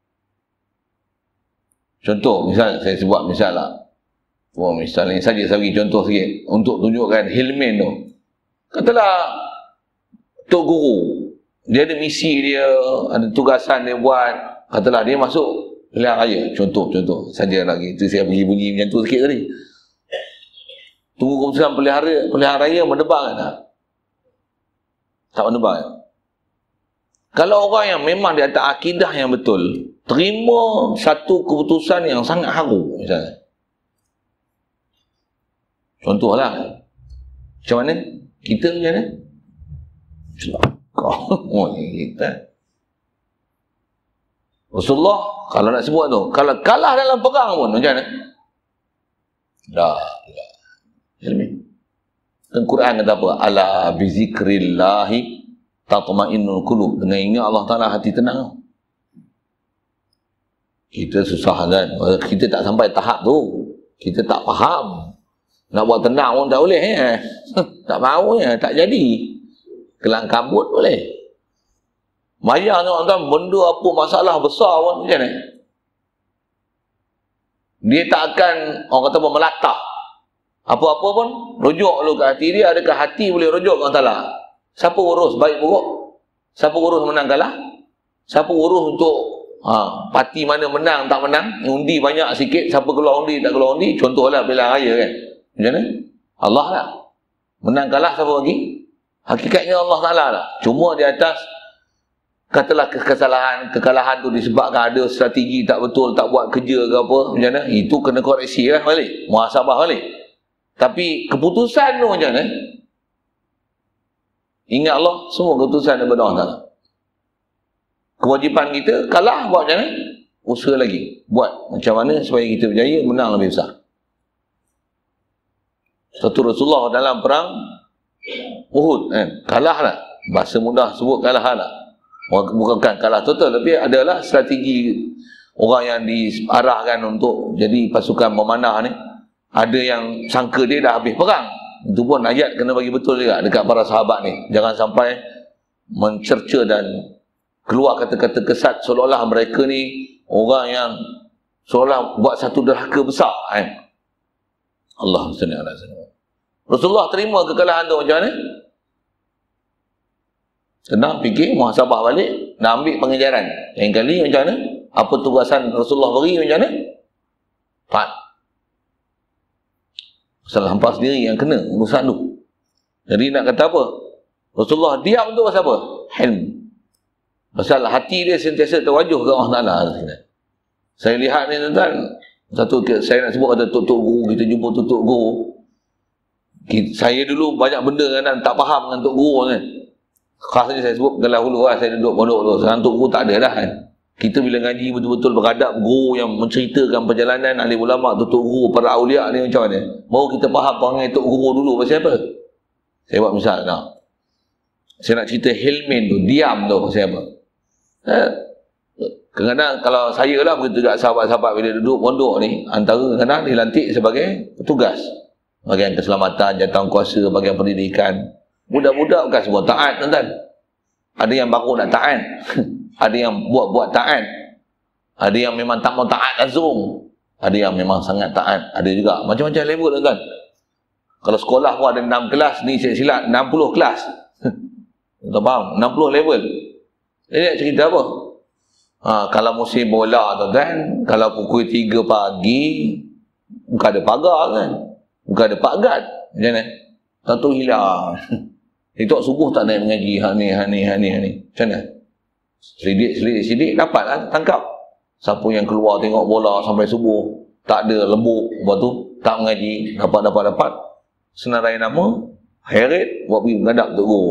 Contoh, misal saya sebut misal lah. Misal ni saja saya bagi contoh sikit untuk tunjukkan hilmin tu. Katalah Tok Guru, dia ada misi dia, ada tugasan dia buat. Katalah dia masuk pilihan raya. Contoh saja lagi. Itu saya bagi bunyi macam tu sikit tadi. Tunggu keputusan pilihan raya mendebar kan tak? Tak mendebar. Kalau orang yang memang di atas akidah yang betul, terima satu keputusan yang sangat haru misalnya. Contohlah. Macam mana? Kita macam mana? Kita. Rasulullah kalau nak sebut tu, kalau kalah dalam perang pun macam mana? Dah. Dan Quran kata apa? Ala bizikrillahi tatma'innul qulub. Dengan ingat Allah Ta'ala hati tenang. Kita susah kan? Kita tak sampai tahap tu. Kita tak faham. Nak buat tenang pun tak boleh tak mahu tak jadi. Kelang kabut boleh. Mayang tu tuan, benda apa masalah besar pun macam ni. Dia tak akan, orang kata apa, melatah. Apa-apa pun, rujuk dulu ke hati dia. Adakah hati boleh rujuk ke Allah Ta'ala? Siapa urus baik buruk? Siapa urus menang kalah? Siapa urus untuk parti mana menang tak menang? Undi banyak sikit, siapa keluar undi tak keluar undi? Contohlah pilihan raya kan. Macam mana? Allah lah. Menang kalah siapa bagi? Hakikatnya Allah Ta'ala lah. Cuma di atas, katalah kekalahan tu disebabkan ada strategi tak betul, tak buat kerja ke apa, macam mana, itu kena koreksi lah balik, muhasabah balik. Tapi keputusan tu macam mana, ingat Allah, semua keputusan daripada Allah Ta'ala. Kewajipan kita, kalah buat macam mana, usaha lagi, buat macam mana supaya kita berjaya, menang lebih besar. Satu Rasulullah dalam perang Uhud, kalah lah, bahasa mudah sebut kalah lah. Bukan kalah total, tapi adalah strategi orang yang diarahkan untuk jadi pasukan memanah ni. Ada yang sangka dia dah habis perang. Itu pun ayat kena bagi betul juga dekat para sahabat ni. Jangan sampai mencerca dan keluar kata-kata kesat seolah-olah mereka ni orang yang seolah buat satu derhaka besar. Allah SWT. Rasulullah terima kekalahan tu macam mana? Tenang, fikir, muhasabah balik, nak ambil pengejaran. Lain kali macam mana? Apa tugasan Rasulullah beri macam mana? Pat. Pasal hampa sendiri yang kena urusan tu. Jadi nak kata apa? Rasulullah diam tu pasal apa? Hilm. Pasal hati dia sentiasa terwajuh ke Allah Ta'ala. Saya lihat ni tuan-tuan, satu saya nak sebut ada tutup guru, kita jumpa tutup guru. Saya dulu banyak benda kan tak faham dengan tok guru kan. Khasnya saya sebut dahulu lah, saya duduk pondok tu. Sekarang tok guru tak ada dah kan. Kita bila ngaji betul-betul beradab, guru yang menceritakan perjalanan alim ulama, tutup guru, para awliya ni macam mana. Baru kita faham perangai tok guru dulu pasal apa. Saya buat misal tak. Saya nak cerita Hilmin tu, diam tu pasal apa. Kadang-kadang kalau saya lah begitu juga sahabat-sahabat bila duduk pondok ni, antara kadang-kadang dilantik sebagai petugas. Bahagian keselamatan, jawatankuasa, bahagian pendidikan. Budak-budak bukan semua taat, tuan-tuan. Ada yang baru nak taat. Ada yang buat-buat taat. Ada yang memang tak mau taat langsung. Ada yang memang sangat taat. Ada juga macam-macam level, tuan-tuan. Kalau sekolah pun ada 6 kelas, ni saya silap 60 kelas. Tuan faham? 60 level. Jadi nak cerita apa? Kalau musim bola, tuan-tuan, kalau pukul 3 pagi, bukan ada pagar kan? Bukan ada pagar. Macam mana? Tentu hilang. Itu subuh tak naik mengaji. Hani. Macam mana? Selidik dapatlah tangkap. Siapa yang keluar tengok bola sampai subuh, tak ada lembuk, lepas tu tak mengaji, dapat. Senarai nama, heret, buat pergi menghadap Tok Guru.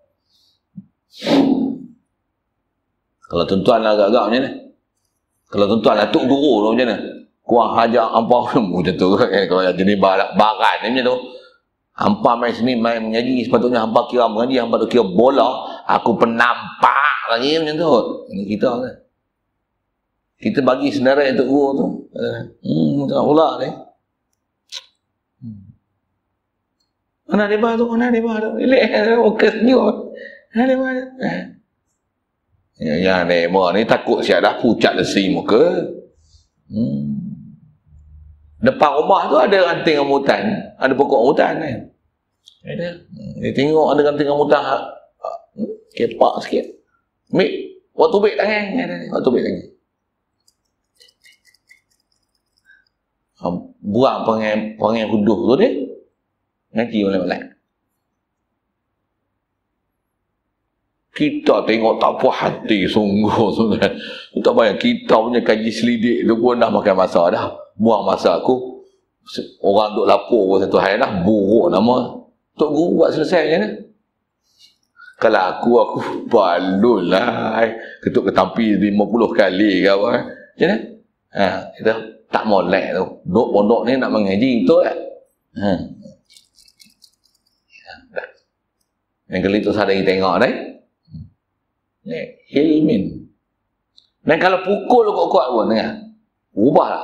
Kalau tuan-tuan lah agak-agak macam mana? Kalau tuan-tuan lah Tok Guru tu macam mana? Kuah hajar ampau macam tu. Kalau yang jenis barat ni macam tu. Hampa main sini, main mengaji, sepatutnya hampa kira mengaji, hampa tu kira bola, aku penampak lagi macam tu. Ini kita kan. Kita bagi senarai untuk guru tu. Macam pula ni. Mana dia tu? Elek, okey senyum. Mana dia tu? Ya, ni takut siap dah pucat lesi muka. Depan rumah tu ada ranting rambutan, ada pokok rambutan kan. Ada. Dia tengok ada ranting rambutan, kepak sikit. Ambil, waktu baik tangan. Waktu baik tangan. Buang perangai huduh tu dia. Ngaji malai-malai. Kita tengok tak puas hati sungguh. Tak payah kita punya kaji selidik tu pun dah makan masa dah. Buang masa aku. Orang duk lapor pun satu hari dah. Buruk nama. Tok Guru buat selesai macam mana? Kalau aku balul lah. Ketuk ketampi 50 kali ke apa. Macam mana? Kita tak molek tu. Duk pondok ni nak mengaji betul tak? Yang kali tu sadari tengok dah. Hilmin. Dan kalau pukul kuat-kuat pun dengar. Ubahlah.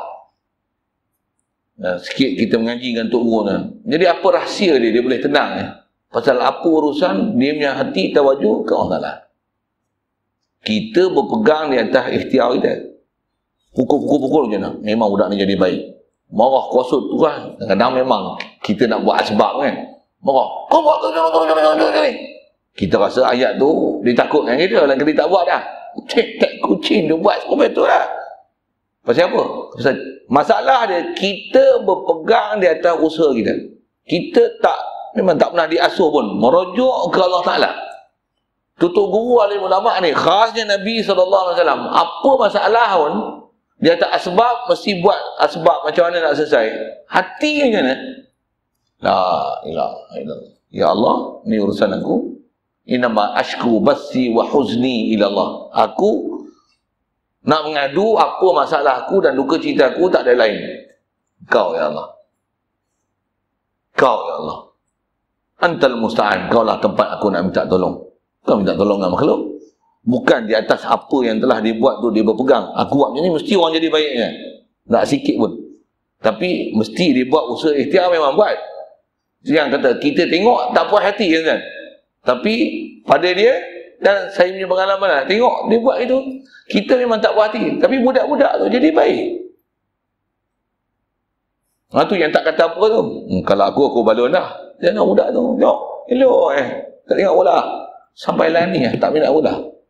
Sikit kita mengaji dengan Tok Guru ni. Jadi apa rahsia dia boleh tenang ni? Pasal apa urusan dia punya hati terwaju ke Allah Ta'ala. Kita berpegang di atas ikhtiar kita. Pukul je nak. Memang budak ni jadi baik. Marah kosut tu kan. Kadang-kadang memang kita nak buat asbab kan. Marah. Kau buat tu. Kita rasa ayat tu dia takut dengan kita. Lain kali tak buat dah. Kucing dia buat sampai tu lah. Pasal apa? Pasal masalah dia, kita berpegang di atas usaha kita. Kita tak memang tak pernah diasuh pun, merujuk ke Allah Ta'ala. Tutup guru alim ulama ni, khasnya Nabi SAW, apa masalah pun, dia tak asbab, mesti buat asbab macam mana nak selesai. Hati macam mana? La ilaha illallah. Ya Allah, ni urusan aku. Inama ashku basi wa huzni ila Allah. Aku nak mengadu apa masalah aku dan duka cita aku, tak ada lain. Kau ya Allah. Kau ya Allah. Antal musta'an. Kau lah tempat aku nak minta tolong. Kau minta tolong dengan makhluk. Bukan di atas apa yang telah dibuat tu dia berpegang. Aku buat macam ni mesti orang jadi baiknya. Tak sikit pun. Tapi mesti dia buat usaha ikhtiar, memang buat. Yang kata kita tengok tak puas hati kan. Tapi pada dia, dan saya punya pengalaman lah, tengok dia buat itu, kita memang tak puas hati. Tapi budak-budak tu jadi baik. Tu yang tak kata apa tu. Kalau aku balon dah. Jangan budak tu. Tengok. Elok tak tengok bola. Sampai lah ni tak minat bola.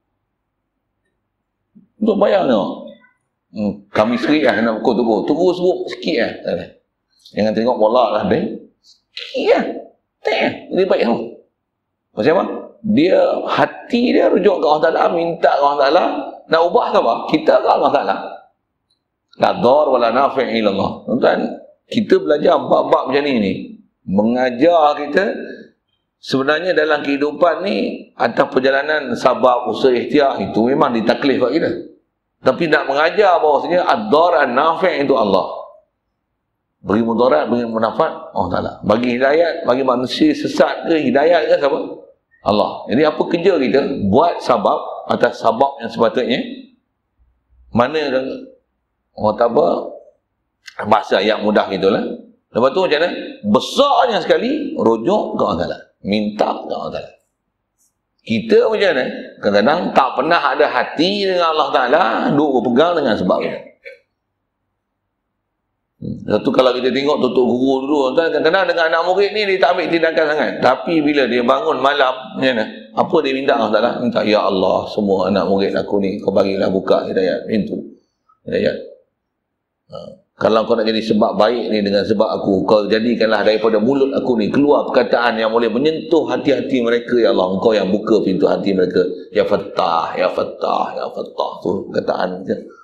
Untuk bayar tengok. Kami seri lah nak pukul tunggu. Tunggu sebut sikit lah. Jangan tengok bola lah dia. Sikit lah. Tak. Jadi baik tu. Macam apa? Dia, hati dia rujuk ke Allah Ta'ala, minta ke Allah Ta'ala. Nak ubah ke apa? Kita ke Allah Ta'ala. La dar wa la nafi' ila Allah. Tuan-tuan, kita belajar bab-bab macam ni. Mengajar kita, sebenarnya dalam kehidupan ni, atas perjalanan sabar, usaha, ikhtiar, itu memang ditaklif kat kita. Tapi nak mengajar bahawasanya ad-dar an-nafi' itu Allah. Bagi mudarat, bagi manfaat Allah Ta'ala. Bagi hidayat, bagi manusia sesat ke hidayat ke siapa? Allah. Jadi apa kerja kita? Buat sabab atas sabab yang sepatutnya. Mana orang tak apa, bahasa yang mudah gitulah. Lepas tu macam mana? Besarnya sekali rujuk ke Allah Ta'ala. Minta ke Allah Ta'ala. Kita macam mana? Kadang-kadang tak pernah ada hati dengan Allah Ta'ala, duk berpegang dengan sebab kita. Satu kalau kita tengok tutup guru dulu, kadang-kadang dengan anak murid ni dia tak ambil tindakan sangat. Tapi bila dia bangun malam, macam mana? Apa dia minta Allah Ta'ala? Minta, ya Allah, semua anak murid aku ni, kau bagilah buka hidayat, pintu hidayat. Kalau kau nak jadi sebab baik ni dengan sebab aku, kau jadikanlah daripada mulut aku ni keluar perkataan yang boleh menyentuh hati-hati mereka, ya Allah. Engkau yang buka pintu hati mereka. Ya Fattah, ya Fattah, ya Fattah. Tu perkataan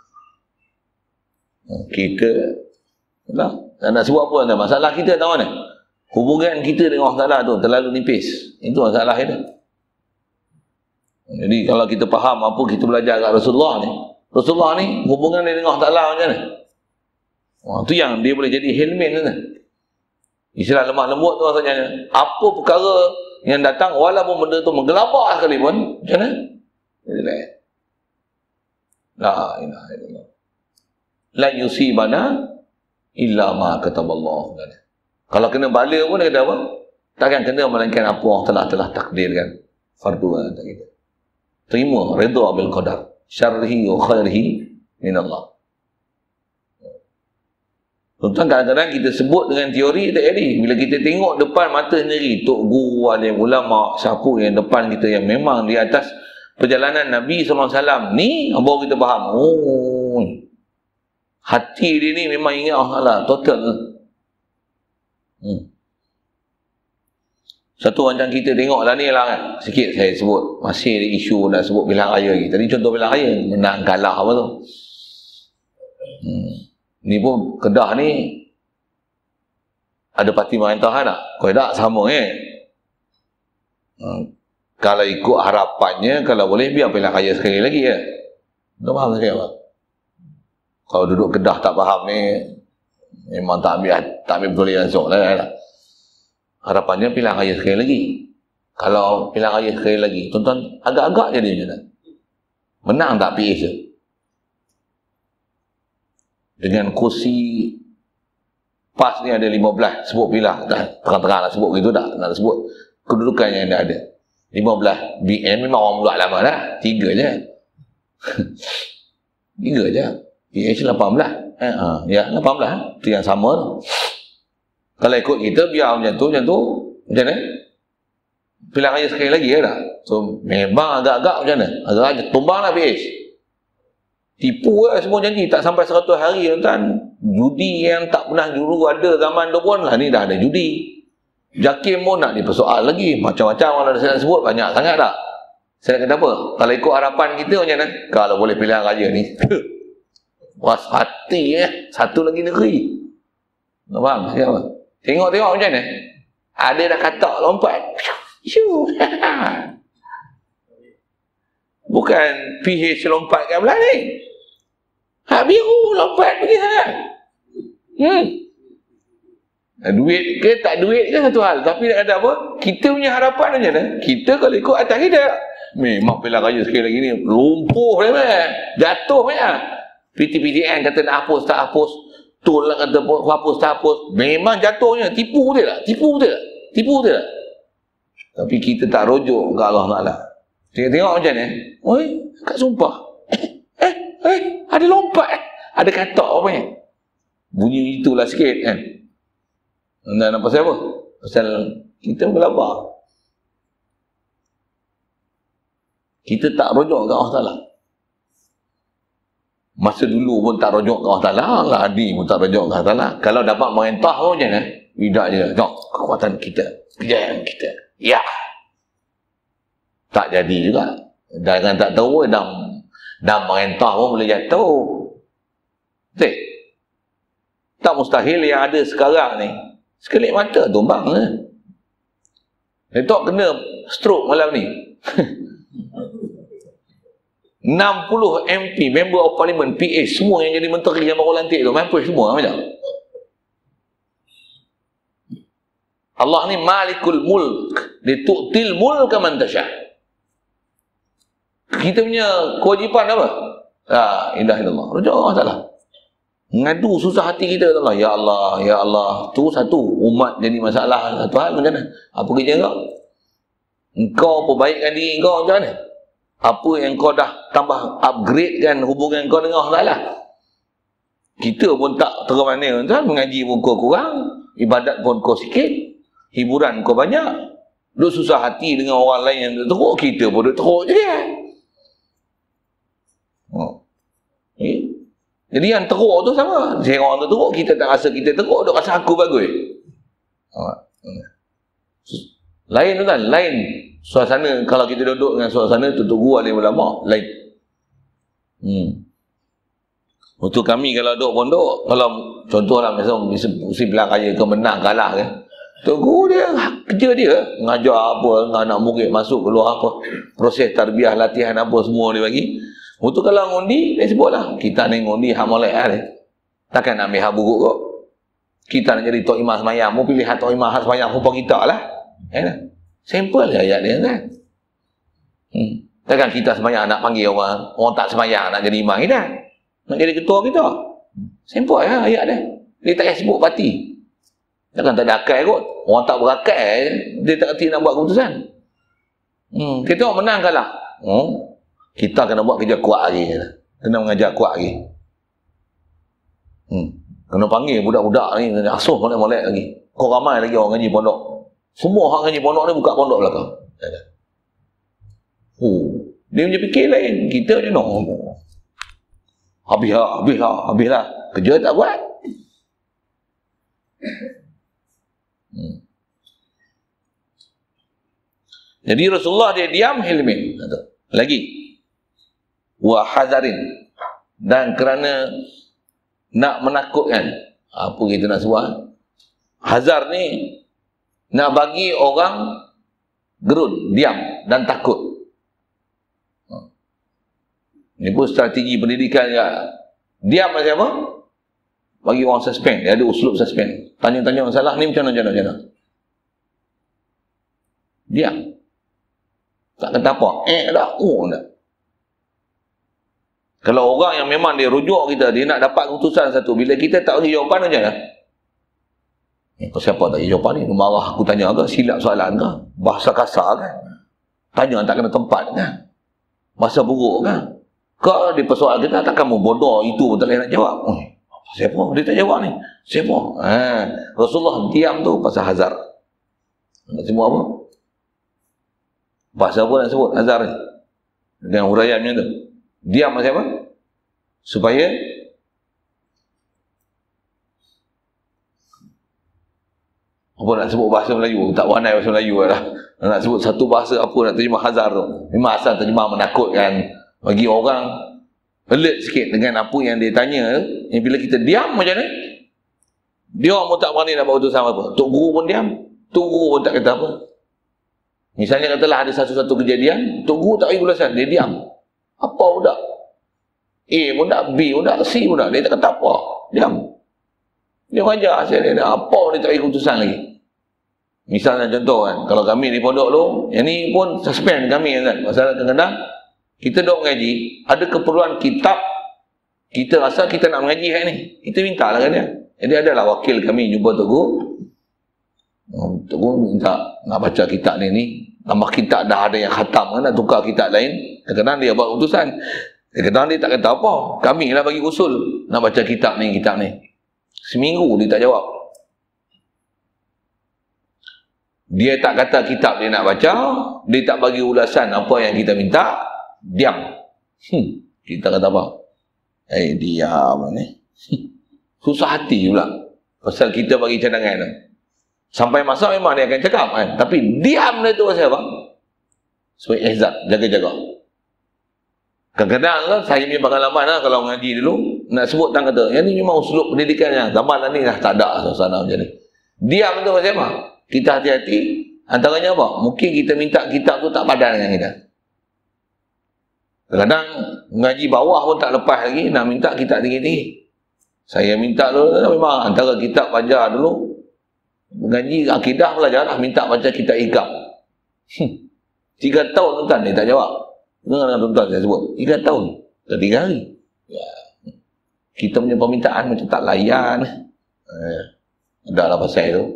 kita. Tak nak sebut apa anda. Masalah kita tahu mana? Hubungan kita dengan Allah Ta'ala tu terlalu nipis. Itu masalah kita. Jadi kalau kita faham apa kita belajar kat Rasulullah ni hubungan dia dengan Allah Ta'ala macam mana? Itu yang dia boleh jadi hilmin kan? Istilah lemah lembut tu maksudnya. Apa perkara yang datang walaupun benda tu menggelabah sekalipun, macam mana? Jadi lain. La ilaha illallah. La yusibana illa ma kataballahu lana. Kalau kena bala pun dia kata apa? Takkan kena melainkan apa Allah telah takdirkan. Fardu atas kita. Terima redha bil qadar, syarrihi wa khairihi min Allah. Tuan-tuan, kadang-kadang kita sebut dengan teori tak jadi. Bila kita tengok depan mata sendiri, tok guru, alim ulama, siapa yang depan kita yang memang di atas perjalanan Nabi SAW ni, baru kita faham. Oh, hati dia ni memang ingat Allah total. Satu macam kita tengok lah ni lah kan. Sikit saya sebut, masih ada isu nak sebut pilihan raya lagi. Tadi contoh pilihan raya, menang kalah apa tu. Ni pun Kedah ni ada parti pemerintahan tak? Kau tak sama kalau ikut harapannya, kalau boleh biar pilihan raya sekali lagi ya. Tak faham saya apa? Kalau duduk Kedah tak faham ni, memang tak ambil betul langsung lah. Harapannya pilihan raya sekali lagi. Kalau pilihan raya sekali lagi, tuan-tuan agak-agak jadi macam mana? Menang tak PH je? Dengan kursi PAS ni ada 15, sebut pilihan. Terang-terang lah sebut begitu tak? Nak sebut kedudukan yang ada. 15. BN memang orang buat lama dah. 3 je. 3 je. PH 18. Ya 18. Itu yang sama tu. Kalau ikut kita biar macam tu. Macam mana? Pilihan raya sekali lagi ya tak? So memang agak-agak macam mana? Agak-agak tumbang lah PH. Tipu lah semua janji. Tak sampai 100 hari tuan. Judi yang tak pernah dulu ada zaman tu pun lah ni dah ada judi. Jakim pun nak dipersoal lagi. Macam-macam kalau saya nak sebut banyak sangat tak? Saya nak kata apa? Kalau ikut harapan kita macam mana? Kalau boleh pilihan raja ni. Was hati satu lagi negeri. Tak faham? Siapa? Tengok-tengok macam mana? Ada dah katak lompat. Bukan PH lompat kat belah ni. Hak biru lompat pergi sana. Duit ke tak duit ke satu hal. Tapi nak kata apa? Kita punya harapan macam mana? Kita kalau ikut atas kita, memang pilihan raya sekali lagi ni lumpuh dia, jatuh banyak. PTPTN kata nak hapus tak hapus, Tun lah kata hapus tak hapus, memang jatuhnya. Tipu dia lah, tipu dia lah, tipu dia lah. Tapi kita tak rujuk ke Allah Ta'ala. Tengok macam ni, oi, kat sumpah ada lompat, ada katak apa ni, bunyi itulah sikit kan. Dan pasal apa? Pasal kita berlabar, kita tak rujuk ke Allah Ta'ala. Masa dulu pun tak rujuk ke Allah Ta'ala, lah ni pun tak rujuk ke Allah Ta'ala. Kalau dapat merintah pun macam mana? Tidak je. Tengok kekuatan kita, kejayaan kita. Ya. Tak jadi juga. Jangan tak tahu dan merintah pun boleh jatuh. Betul? Tak mustahil yang ada sekarang ni. Sekelip mata tumbang lah. Letok kena stroke malam ni. 60 MP, Member of Parliament, PA, semua yang jadi menteri yang baru lantik tu, mampus semua macam. Allah ni Malikul Mulk, dia tu'til mulka man tasha. Kita punya kewajipan apa? La ilaha illallah. Rujuk Allah Ta'ala. Ngadu susah hati kita Allah. Ya Allah, ya Allah. Tu satu, umat jadi masalah satu hal macam mana? Apa kerja kau? Engkau perbaikkan diri kau macam mana? Apa yang kau dah tambah upgrade kan hubungan kau dengan Allah Ta'ala? Kita pun tak termana kan? Mengaji pun kau kurang, ibadat pun kau sikit, hiburan kau banyak. Duk susah hati dengan orang lain yang teruk, kita pun duk teruk je kan? Jadi yang teruk tu sama. Orang tu teruk, kita tak rasa kita teruk, duk rasa aku bagus. Lain tu kan? Lain suasana. Kalau kita duduk dengan suasana tutup guru alim ulama, lain. Untuk kami kalau duduk pondok, kalau contohlah mesti belah raya ke menang kalah ke, tok guru dia kerja dia mengajar apa, anak murid masuk keluar apa, proses tarbiyah latihan apa semua dia bagi. Untuk kalau ngundi, dia sebutlah kita ni ngundi hak molek lah dia. Takkan nak ambil hak buruk kok. Kita nak jadi tok imam semayang, mau pilih hak tok imam hak semayang rupa kita lah. Simple je ayat dia kan. Takkan kita semayang nak panggil orang tak semayang nak jadi imam kita, nak jadi ketua kita. Simple je ayat dia. Dia tak payah sebut parti. Takkan tak ada akal kot. Orang tak berakal, dia tak kerti nak buat keputusan. Kita tengok menang kalah. Kita kena buat kerja kuat lagi. Kena mengajar kuat lagi. Kena panggil budak-budak ni, asuh molek-molek lagi. Kau ramai lagi orang ngaji pondok. Semua orang ngaji pondok ni buka pondok belakang. Dia punya fikir lain. Kita je no. Habislah. Kerja tak buat. Jadi Rasulullah dia diam hilmin. Lagi. Wa hazarin, dan kerana nak menakutkan. Apa kita nak sebut? Hazar ni nak bagi orang gerun, diam dan takut. Ini pun strategi pendidikan juga. Diam macam apa? Bagi orang suspend. Dia ada uslub suspend. Tanya-tanya masalah ni macam mana? Diam. Tak kata apa. Dah. Dah. Kalau orang yang memang dia rujuk kita, dia nak dapat keputusan satu, bila kita tak bagi jawapan macam mana? Siapa tak bagi jawapan ni? Marah aku tanya ke? Silap soalan ke? Bahasa kasar kan? Tanya tak kena tempat kan? Bahasa buruk kan? Kau dia persoal kita, takkan membodoh itu pun tak boleh nak jawab. Siapa? Dia tak jawab ni. Siapa? Rasulullah diam tu pasal hazar. Nak semua apa? Bahasa apa nak sebut hazar ni? Dengan huraian macam tu. Diam macam apa? Supaya Apa nak sebut bahasa Melayu? Tak pandai bahasa Melayu lah. Nak sebut satu bahasa apa nak terjemah hazar tu. Memang asal terjemah menakutkan. Bagi orang alert sikit dengan apa yang dia tanya tu. Yang bila kita diam macam ni, dia orang pun tak berani nak buat utusan apa. Tok Guru pun diam. Tok Guru pun tak kata apa. Misalnya katalah ada satu-satu kejadian, Tok Guru tak bagi ulasan, dia diam. Apa budak? A pun tak, B pun tak, C pun tak. Dia tak kata apa. Diam. Dia wajar saya dia apa dia tak bagi keputusan lagi. Misalnya contoh kan, kalau kami di pondok tu, yang ni pun suspend kami kan. Masalah kadang-kadang kita duk mengaji, ada keperluan kitab, kita rasa kita nak mengaji hari ni, kita minta lah kan dia. Jadi adalah wakil kami jumpa Tok Guru. Tok Guru minta nak baca kitab ni. Tambah kitab dah ada yang khatam kan, nak tukar kitab lain. Kadang-kadang dia buat keputusan. Kadang-kadang dia tak kata apa. Kami lah bagi usul nak baca kitab ni. Seminggu dia tak jawab. Dia tak kata kitab dia nak baca, dia tak bagi ulasan apa yang kita minta, diam. Kita kata apa? Diam ni. Susah hati pula. Pasal kita bagi cadangan tu. Sampai masa memang dia akan cakap kan. Tapi diam dia tu pasal apa? Supaya ihzat, jaga-jaga. Kadang-kadang lah, saya punya pengalaman lah, kalau mengaji dulu, nak sebut tang kata, yang ni memang uslub pendidikannya. Zaman ni dah tak ada suasana macam ni. Diam tu pasal apa? Kita hati-hati. Antaranya apa? Mungkin kita minta kitab tu tak padan dengan kita. Kadang-kadang mengaji bawah pun tak lepas lagi, nak minta kitab tinggi-tinggi. Saya minta dulu, memang antara kitab belajar dulu, mengaji akidah belajar lah, minta baca kitab Hikam. 3 tahun tuan dia tak jawab. Dengar tuan saya sebut, 3 tahun, 3 hari. Ya. Kita punya permintaan macam tak layan. Ada lah pasal tu.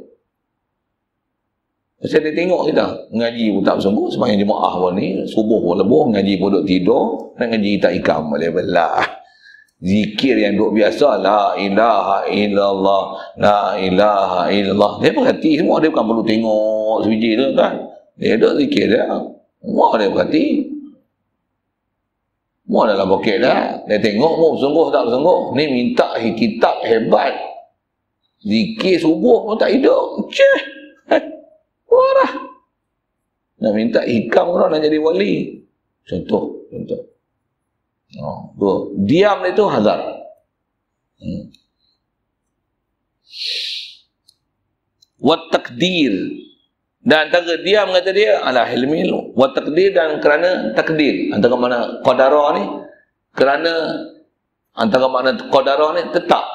Pasal dia tengok kita, mengaji pun tak bersungguh, sembahyang jemaah pun ni, subuh pun lebuh, mengaji pun duduk tidur, nak ngaji kitab Hikam boleh belah. Zikir yang duk biasa, la ilaha illallah, la ilaha illallah. Dia perhati semua, dia bukan perlu tengok sebiji tu kan. Dia duk zikir dia. Semua dia perhati. Semua dalam poket dah. Dia tengok mau bersungguh tak bersungguh. Ni minta kitab hebat. Zikir subuh pun tak hidup. Cih. Warah. Nak minta hikam orang nak jadi wali. Contoh. Diam itu hazard. Wat takdir, dan antara diam kata dia ala hilmil, wat takdir, dan kerana takdir. Antara mana qadara ni, kerana antara makna qadara ni tetap.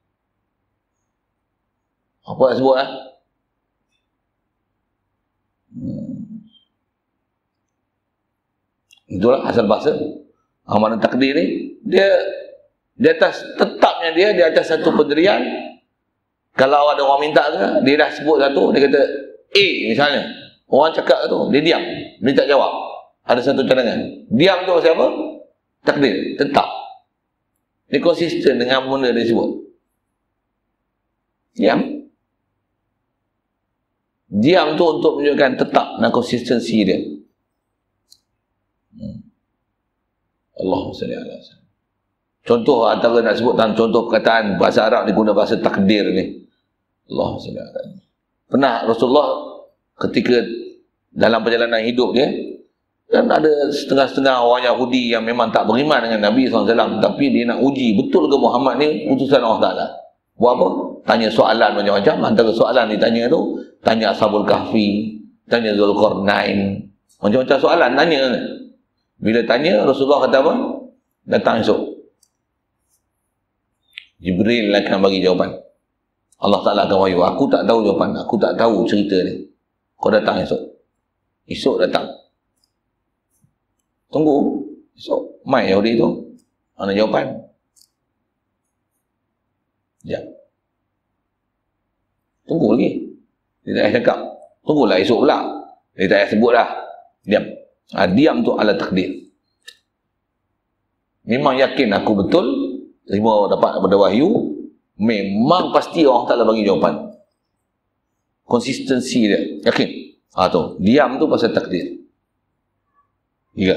Apa nak sebut itulah asal bahasa. Makna takdir ni, dia di atas tetapnya dia di atas satu pendirian. Kalau ada orang minta ke, dia dah sebut satu, dia kata A misalnya, orang cakap tu, dia diam, dia tak jawab. Ada satu cadangan. Diam tu pasal apa? Takdir, tetap. Dia konsisten dengan benda dia sebut. Diam tu untuk menunjukkan tetap dan konsistensi dia. Allahumma salli ala sallam. Contoh antara nak sebut tentang contoh perkataan bahasa Arab diguna bahasa takdir ni. Allahumma salli ala sallam. Pernah Rasulullah ketika dalam perjalanan hidup dia, kan ada setengah-setengah orang Yahudi yang memang tak beriman dengan Nabi SAW, tapi dia nak uji betul ke Muhammad ni utusan Allah Ta'ala. Buat apa? Tanya soalan macam-macam. Antara soalan ditanya tu, tanya Ashabul Kahfi, tanya Zulkarnain, macam-macam soalan tanya. Bila tanya, Rasulullah kata apa? Datang esok. Jibril akan bagi jawapan. Allah Ta'ala akan wahyu. Aku tak tahu jawapan. Aku tak tahu cerita ni. Kau datang esok. Esok datang. Tunggu. Esok. Mai Yahudi tu. Mana jawapan? Sekejap. Tunggu lagi. Dia tak payah cakap. Tunggulah esok pula. Dia tak payah sebut dah. Diam. Diam tu ala takdir. Memang yakin aku betul terima dapat daripada wahyu, memang pasti Allah Ta'ala bagi jawapan. Konsistensi dia, yakin. Tu, diam tu pasal takdir. 3.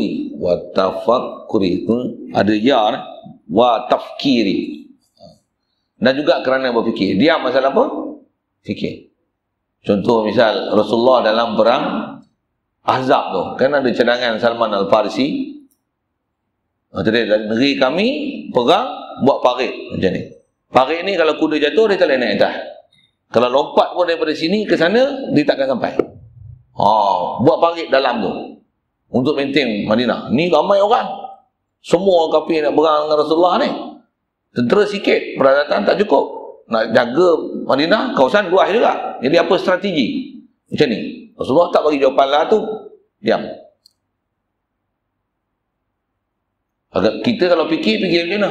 Wa tafakkuri itu ada ya, wa tafkiri. Dan juga kerana berfikir. Diam pasal apa? Fikir. Contoh misal Rasulullah dalam perang Ahzab tu, kan ada cadangan Salman Al-Farisi. Dari negeri kami perang buat parit macam ni. Parit ni kalau kuda jatuh dia tak boleh naik atas. Kalau lompat pun daripada sini ke sana dia takkan sampai. Buat parit dalam tu untuk maintain Madinah. Ni ramai orang. Semua kafir nak perang dengan Rasulullah ni. Tentera sikit, peralatan tak cukup. Nak jaga Madinah, kawasan luas juga. Jadi apa strategi? Macam ni. Rasulullah tak bagi jawapan lah tu. Diam. Kita kalau fikir macam mana?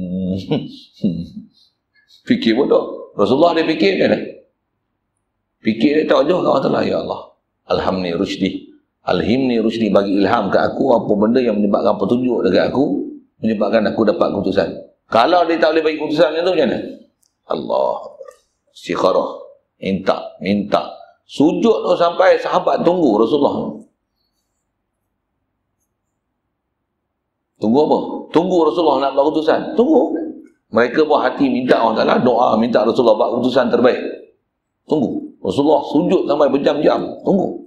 Fikir bodoh. Rasulullah dia fikir macam mana? Fikir dia tak jauh kat Allah. Ya Allah, alhamni rusydi. Alhimni rusydi, bagi ilham ke aku apa benda yang menyebabkan petunjuk dekat aku, menyebabkan aku dapat keputusan. Kalau dia tak boleh bagi keputusan tu macam mana? Allah. Istikharah. Minta. Sujud tu sampai sahabat tunggu Rasulullah. Tunggu apa? Tunggu Rasulullah nak buat keputusan. Tunggu. Mereka buat hati minta Allah Ta'ala, doa minta Rasulullah buat keputusan terbaik. Tunggu. Rasulullah sujud sampai berjam-jam. Tunggu.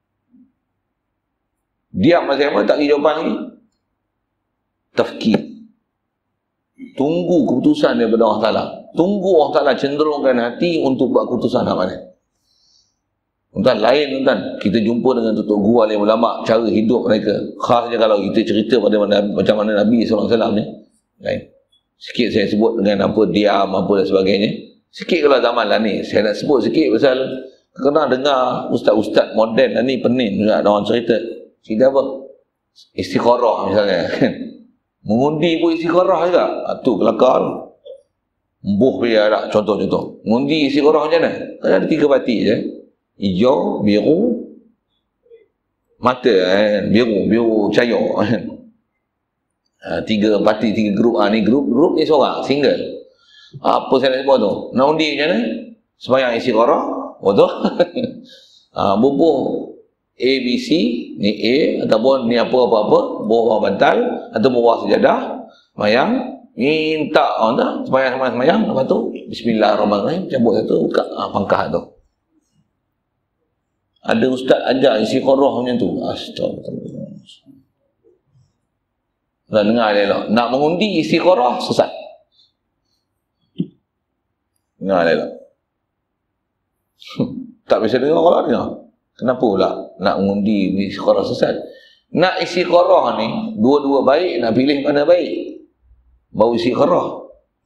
Diam masih apa? Tak bagi jawapan lagi. Tafkir. Tunggu keputusan daripada Allah Ta'ala. Tunggu Allah Ta'ala cenderungkan hati untuk buat keputusan apa ni. Tuan, lain tuan, kita jumpa dengan tutup guru alim ulama, cara hidup mereka. Khasnya kalau kita cerita pada macam mana Nabi SAW ni, lain. Sikit saya sebut dengan apa diam, apa dan sebagainya. Sikit kalau zaman lah ni, saya nak sebut sikit pasal kena dengar ustaz-ustaz moden lah ni pening juga orang cerita. Cerita apa? Istikharah misalnya. Mengundi pun istikharah juga. Tu kelakar. Embuh biar tak, contoh-contoh. Mengundi istikharah macam mana? Ada 3 parti je. Hijau, biru, mata, biru cahaya. 3 parti, 3 grup. Ni grup ni seorang, single. Apa saya nak sebut tu? Nak undi macam mana? Sembahyang istikharah, betul? Bubuh A, B, C, ni A, ataupun ni apa-apa, bawah bantal, atau bawah sejadah, sembahyang, minta orang tu, sembahyang, lepas tu, Bismillahirrahmanirrahim, cabut satu, buka pangkah tu. Ada ustaz ajar istikharah macam tu. Astagfirullah. Dah dengar elok. Nak mengundi istikharah sesat. Dengar elok. Tak bisa dengar kalau dengar. Kenapa pula nak mengundi istikharah sesat? Nak istikharah ni dua-dua baik, nak pilih mana baik? Bau istikharah.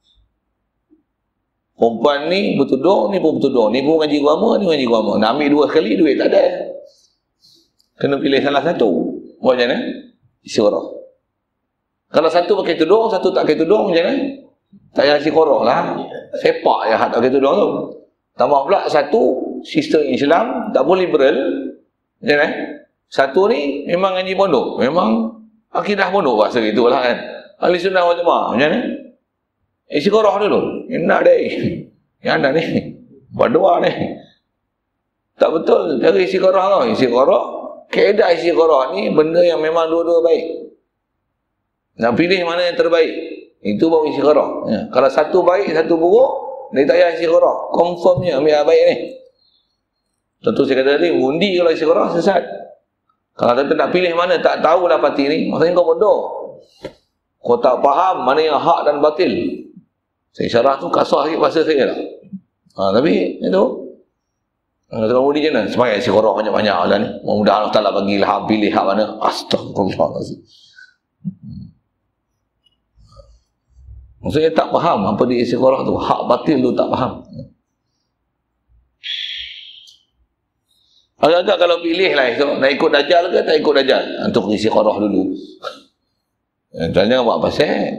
Perempuan ni bertudung, ni pun bertudung. Ni pun ngaji agama, ni ngaji agama. Nak ambil 2 kali, duit tak ada. Kena pilih salah satu. Buat macam mana? Istikharah. Kalau satu pakai tudung, satu tak pakai tudung, macam mana? Tak payah istikharah lah. Sepak je tak pakai tudung tu. Tambah pula satu, sistem Islam, tak pun liberal. Macam mana? Satu ni memang ngaji pondok. Memang akidah pondok bahasa itulah kan. Ahli sunnah wal jamaah. Macam mana? Istikharah dulu. Nak deh. Yang ada ni. Berdua ni. Tak betul. Cara istikharah tau. Istikharah. Kaedah istikharah ni benda yang memang dua-dua baik. Nak pilih mana yang terbaik. Itu baru istikharah. Ya. Kalau satu baik, satu buruk, dia tak payah istikharah. Confirmnya ambil yang baik ni. Tentu saya kata tadi, undi kalau istikharah sesat. Kalau kita nak pilih mana, tak tahulah parti ni, maksudnya kau bodoh. Kau tak faham mana yang hak dan batil. Saya syarah tu kasar sikit bahasa saya lah. Tapi itu kalau undi je lah, semangat istikharah banyak-banyak lah ni. Mudah-mudahan Allah Ta'ala bagi ilham, pilih hak mana. Astagfirullahaladzim. Maksudnya tak faham apa dia istikharah tu. Hak batil tu tak faham. Agak-agak kalau pilih lah esok, nak ikut Dajjal ke tak ikut Dajjal? Untuk istikharah dulu. Jangan buat pasal.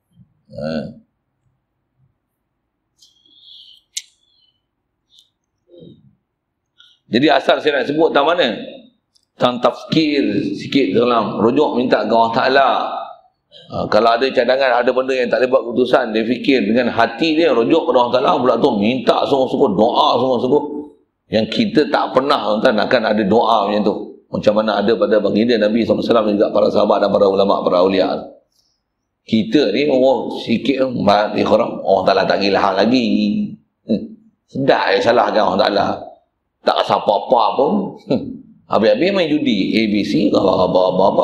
Jadi asal saya nak sebut tentang mana? Tentang tafkir sikit dalam rujuk minta ke Allah Ta'ala. Kalau ada cadangan, ada benda yang tak boleh buat keputusan, dia fikir dengan hati dia, rujuk kepada Allah Ta'ala, pula tu minta sungguh-sungguh, doa sungguh-sungguh. Yang kita tak pernah tuan akan ada doa macam tu. Macam mana ada pada baginda Nabi SAW dan juga para sahabat dan para ulama, para awliya. Kita ni sikit ikhram, Allah Ta'ala tak gila lagi. Sedap salahkan Allah Ta'ala. Tak rasa apa-apa pun. Habis-habis main judi. ABC, apa-apa.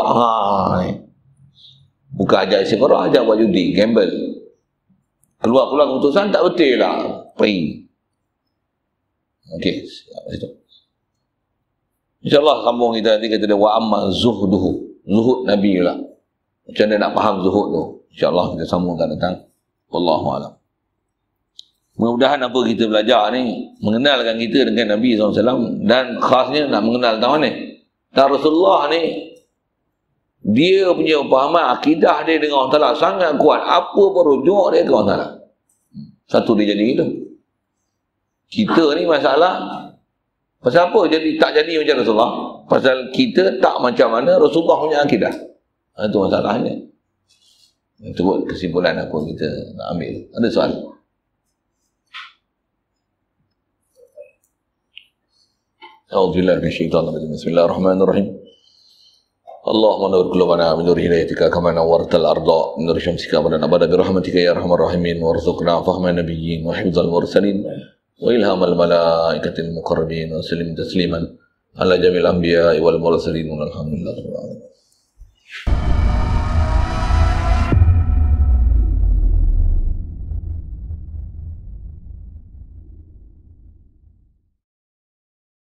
Bukan ajar istiqarah, ajar buat judi, gamble. Keluar-keluar keputusan tak betul lah. Pergi. Okey, situ. InsyaAllah sambung kita nanti kata dia wa amma zuhduhu. Zuhud Nabi lah. Macam mana nak faham zuhud tu? InsyaAllah kita sambung akan datang. Wallahualam. Mudah-mudahan apa kita belajar ni mengenalkan kita dengan Nabi SAW, dan khasnya nak mengenal tahu ni. Dan Rasulullah ni dia punya pemahaman akidah dia dengan Allah Ta'ala sangat kuat. Apa perujuk dia ke Allah Ta'ala? Satu dia jadi gitu. Kita ni masalah pasal apa tak jadi macam Rasulullah? Pasal kita tak macam mana Rasulullah punya akidah. Itu masalahnya. Itu kesimpulan apa kita nak ambil. Ada soal? A'udzubillahi minasyaitonir rajim. Bismillahirrahmanirrahim. Allahumma nur qulubana min nur hidayatika kama nawwartal arda min nur syamsika wa nabada bi rahmatika ya arhamar rahimin warzuqna fahma nabiyyin wa hifdzal mursalin wa ilhamal malaikatil muqarrabin wa sallim tasliman ala jamil anbiya'i wal mursalin walhamdulillahi rabbil alamin.